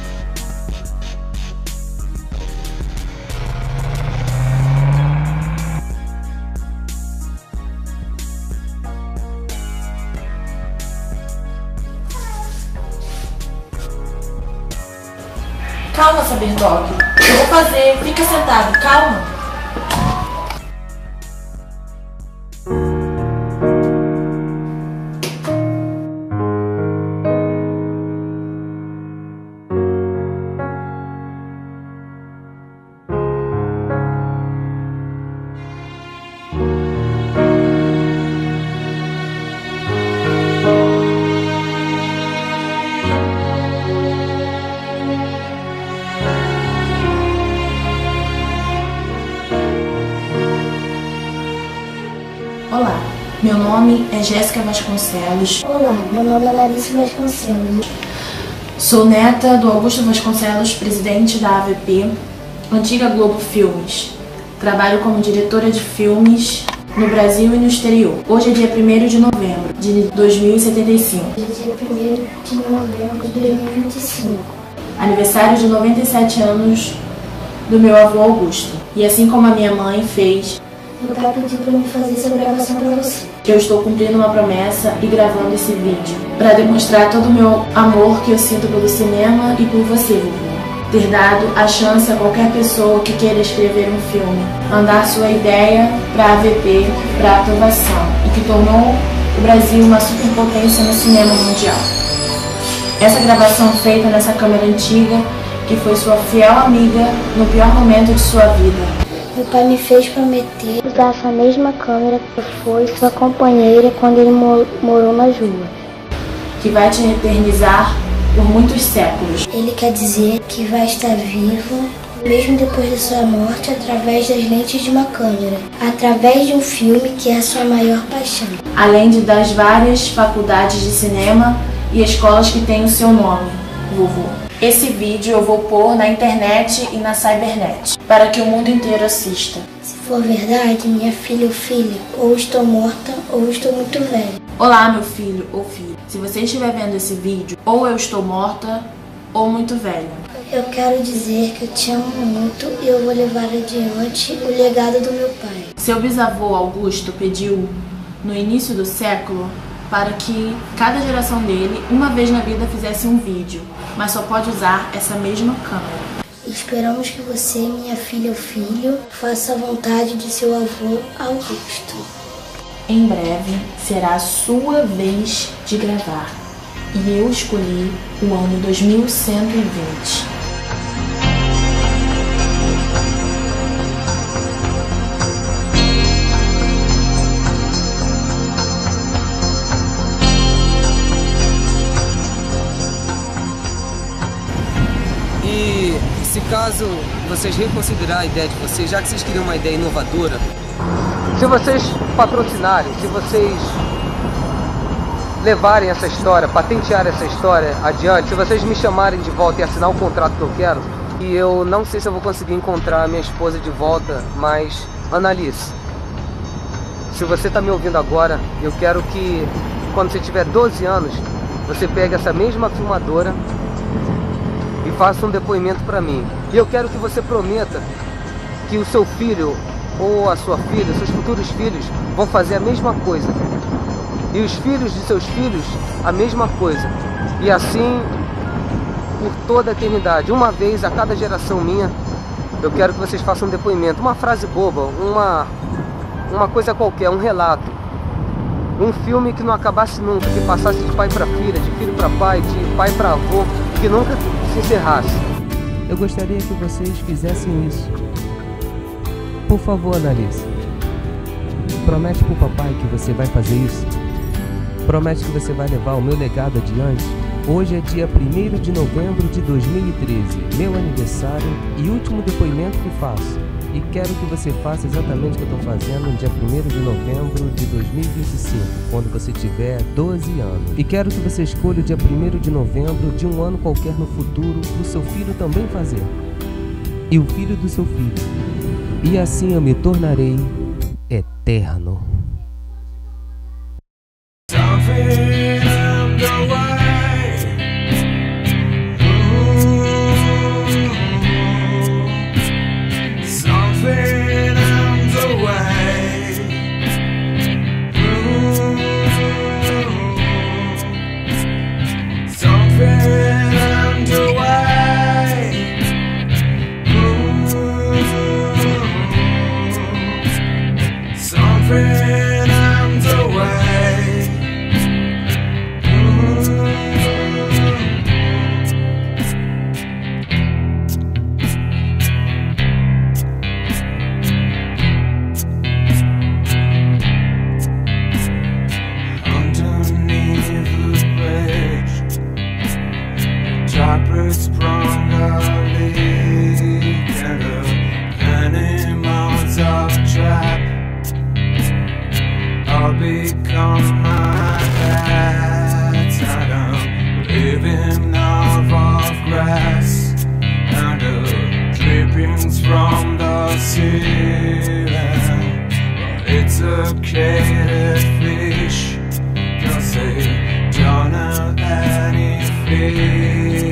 Calma, Saberdog. Eu vou fazer. Fica sentado, calma. Olá, meu nome é Jéssica Vasconcelos. Olá, meu nome é Larissa Vasconcelos. Sou neta do Augusto Vasconcelos, presidente da AVP, antiga Globo Filmes. Trabalho como diretora de filmes no Brasil e no exterior. Hoje é dia 1º de novembro de 2075. Dia 1º de novembro de 2025. Aniversário de 97 anos do meu avô Augusto. E assim como a minha mãe fez, meu pai pediu para mim fazer essa gravação para você. Eu estou cumprindo uma promessa e gravando esse vídeo para demonstrar todo o meu amor que eu sinto pelo cinema e por você, vovô. Ter dado a chance a qualquer pessoa que queira escrever um filme, mandar sua ideia para a AVP para aprovação e que tornou o Brasil uma superpotência no cinema mundial. Essa gravação feita nessa câmera antiga, que foi sua fiel amiga no pior momento de sua vida. Meu pai me fez prometer usar essa mesma câmera que foi sua companheira quando ele morou nas ruas. Que vai te eternizar por muitos séculos. Ele quer dizer que vai estar vivo, mesmo depois da sua morte, através das lentes de uma câmera, através de um filme que é a sua maior paixão. Além das várias faculdades de cinema e escolas que têm o seu nome, vovô. Esse vídeo eu vou pôr na internet e na cybernet, para que o mundo inteiro assista. Se for verdade, minha filha ou filho, ou estou morta ou estou muito velha. Olá, meu filho ou filha. Se você estiver vendo esse vídeo, ou eu estou morta ou muito velha. Eu quero dizer que eu te amo muito e eu vou levar adiante o legado do meu pai. Seu bisavô Augusto pediu, no início do século, para que cada geração dele, uma vez na vida, fizesse um vídeo, mas só pode usar essa mesma câmera. Esperamos que você, minha filha ou filho, faça a vontade de seu avô Augusto. Em breve será a sua vez de gravar, e eu escolhi o ano 2120. E se caso vocês reconsiderarem a ideia de vocês, já que vocês queriam uma ideia inovadora, se vocês patrocinarem, se vocês levarem essa história, patentearem essa história adiante, se vocês me chamarem de volta e assinar o contrato que eu quero, e eu não sei se eu vou conseguir encontrar a minha esposa de volta, mas Annalise, se você está me ouvindo agora, eu quero que quando você tiver 12 anos, você pegue essa mesma filmadora e faça um depoimento para mim. E eu quero que você prometa que o seu filho ou a sua filha, seus futuros filhos, vão fazer a mesma coisa. E os filhos de seus filhos, a mesma coisa. E assim, por toda a eternidade, uma vez a cada geração minha, eu quero que vocês façam um depoimento. Uma frase boba, uma coisa qualquer, um relato. Um filme que não acabasse nunca, que passasse de pai para filha, de filho para pai, de pai para avô, que nunca se encerrasse. Eu gostaria que vocês fizessem isso. Por favor, Annalise. Promete pro papai que você vai fazer isso. Promete que você vai levar o meu legado adiante. Hoje é dia 1º de novembro de 2013, meu aniversário e último depoimento que faço. E quero que você faça exatamente o que eu estou fazendo no dia 1º de novembro de 2025, quando você tiver 12 anos. E quero que você escolha o dia 1º de novembro de um ano qualquer no futuro para o seu filho também fazer. E o filho do seu filho. E assim eu me tornarei eterno. feeling. Well, it's okay to fish, 'cause they don't have any fear.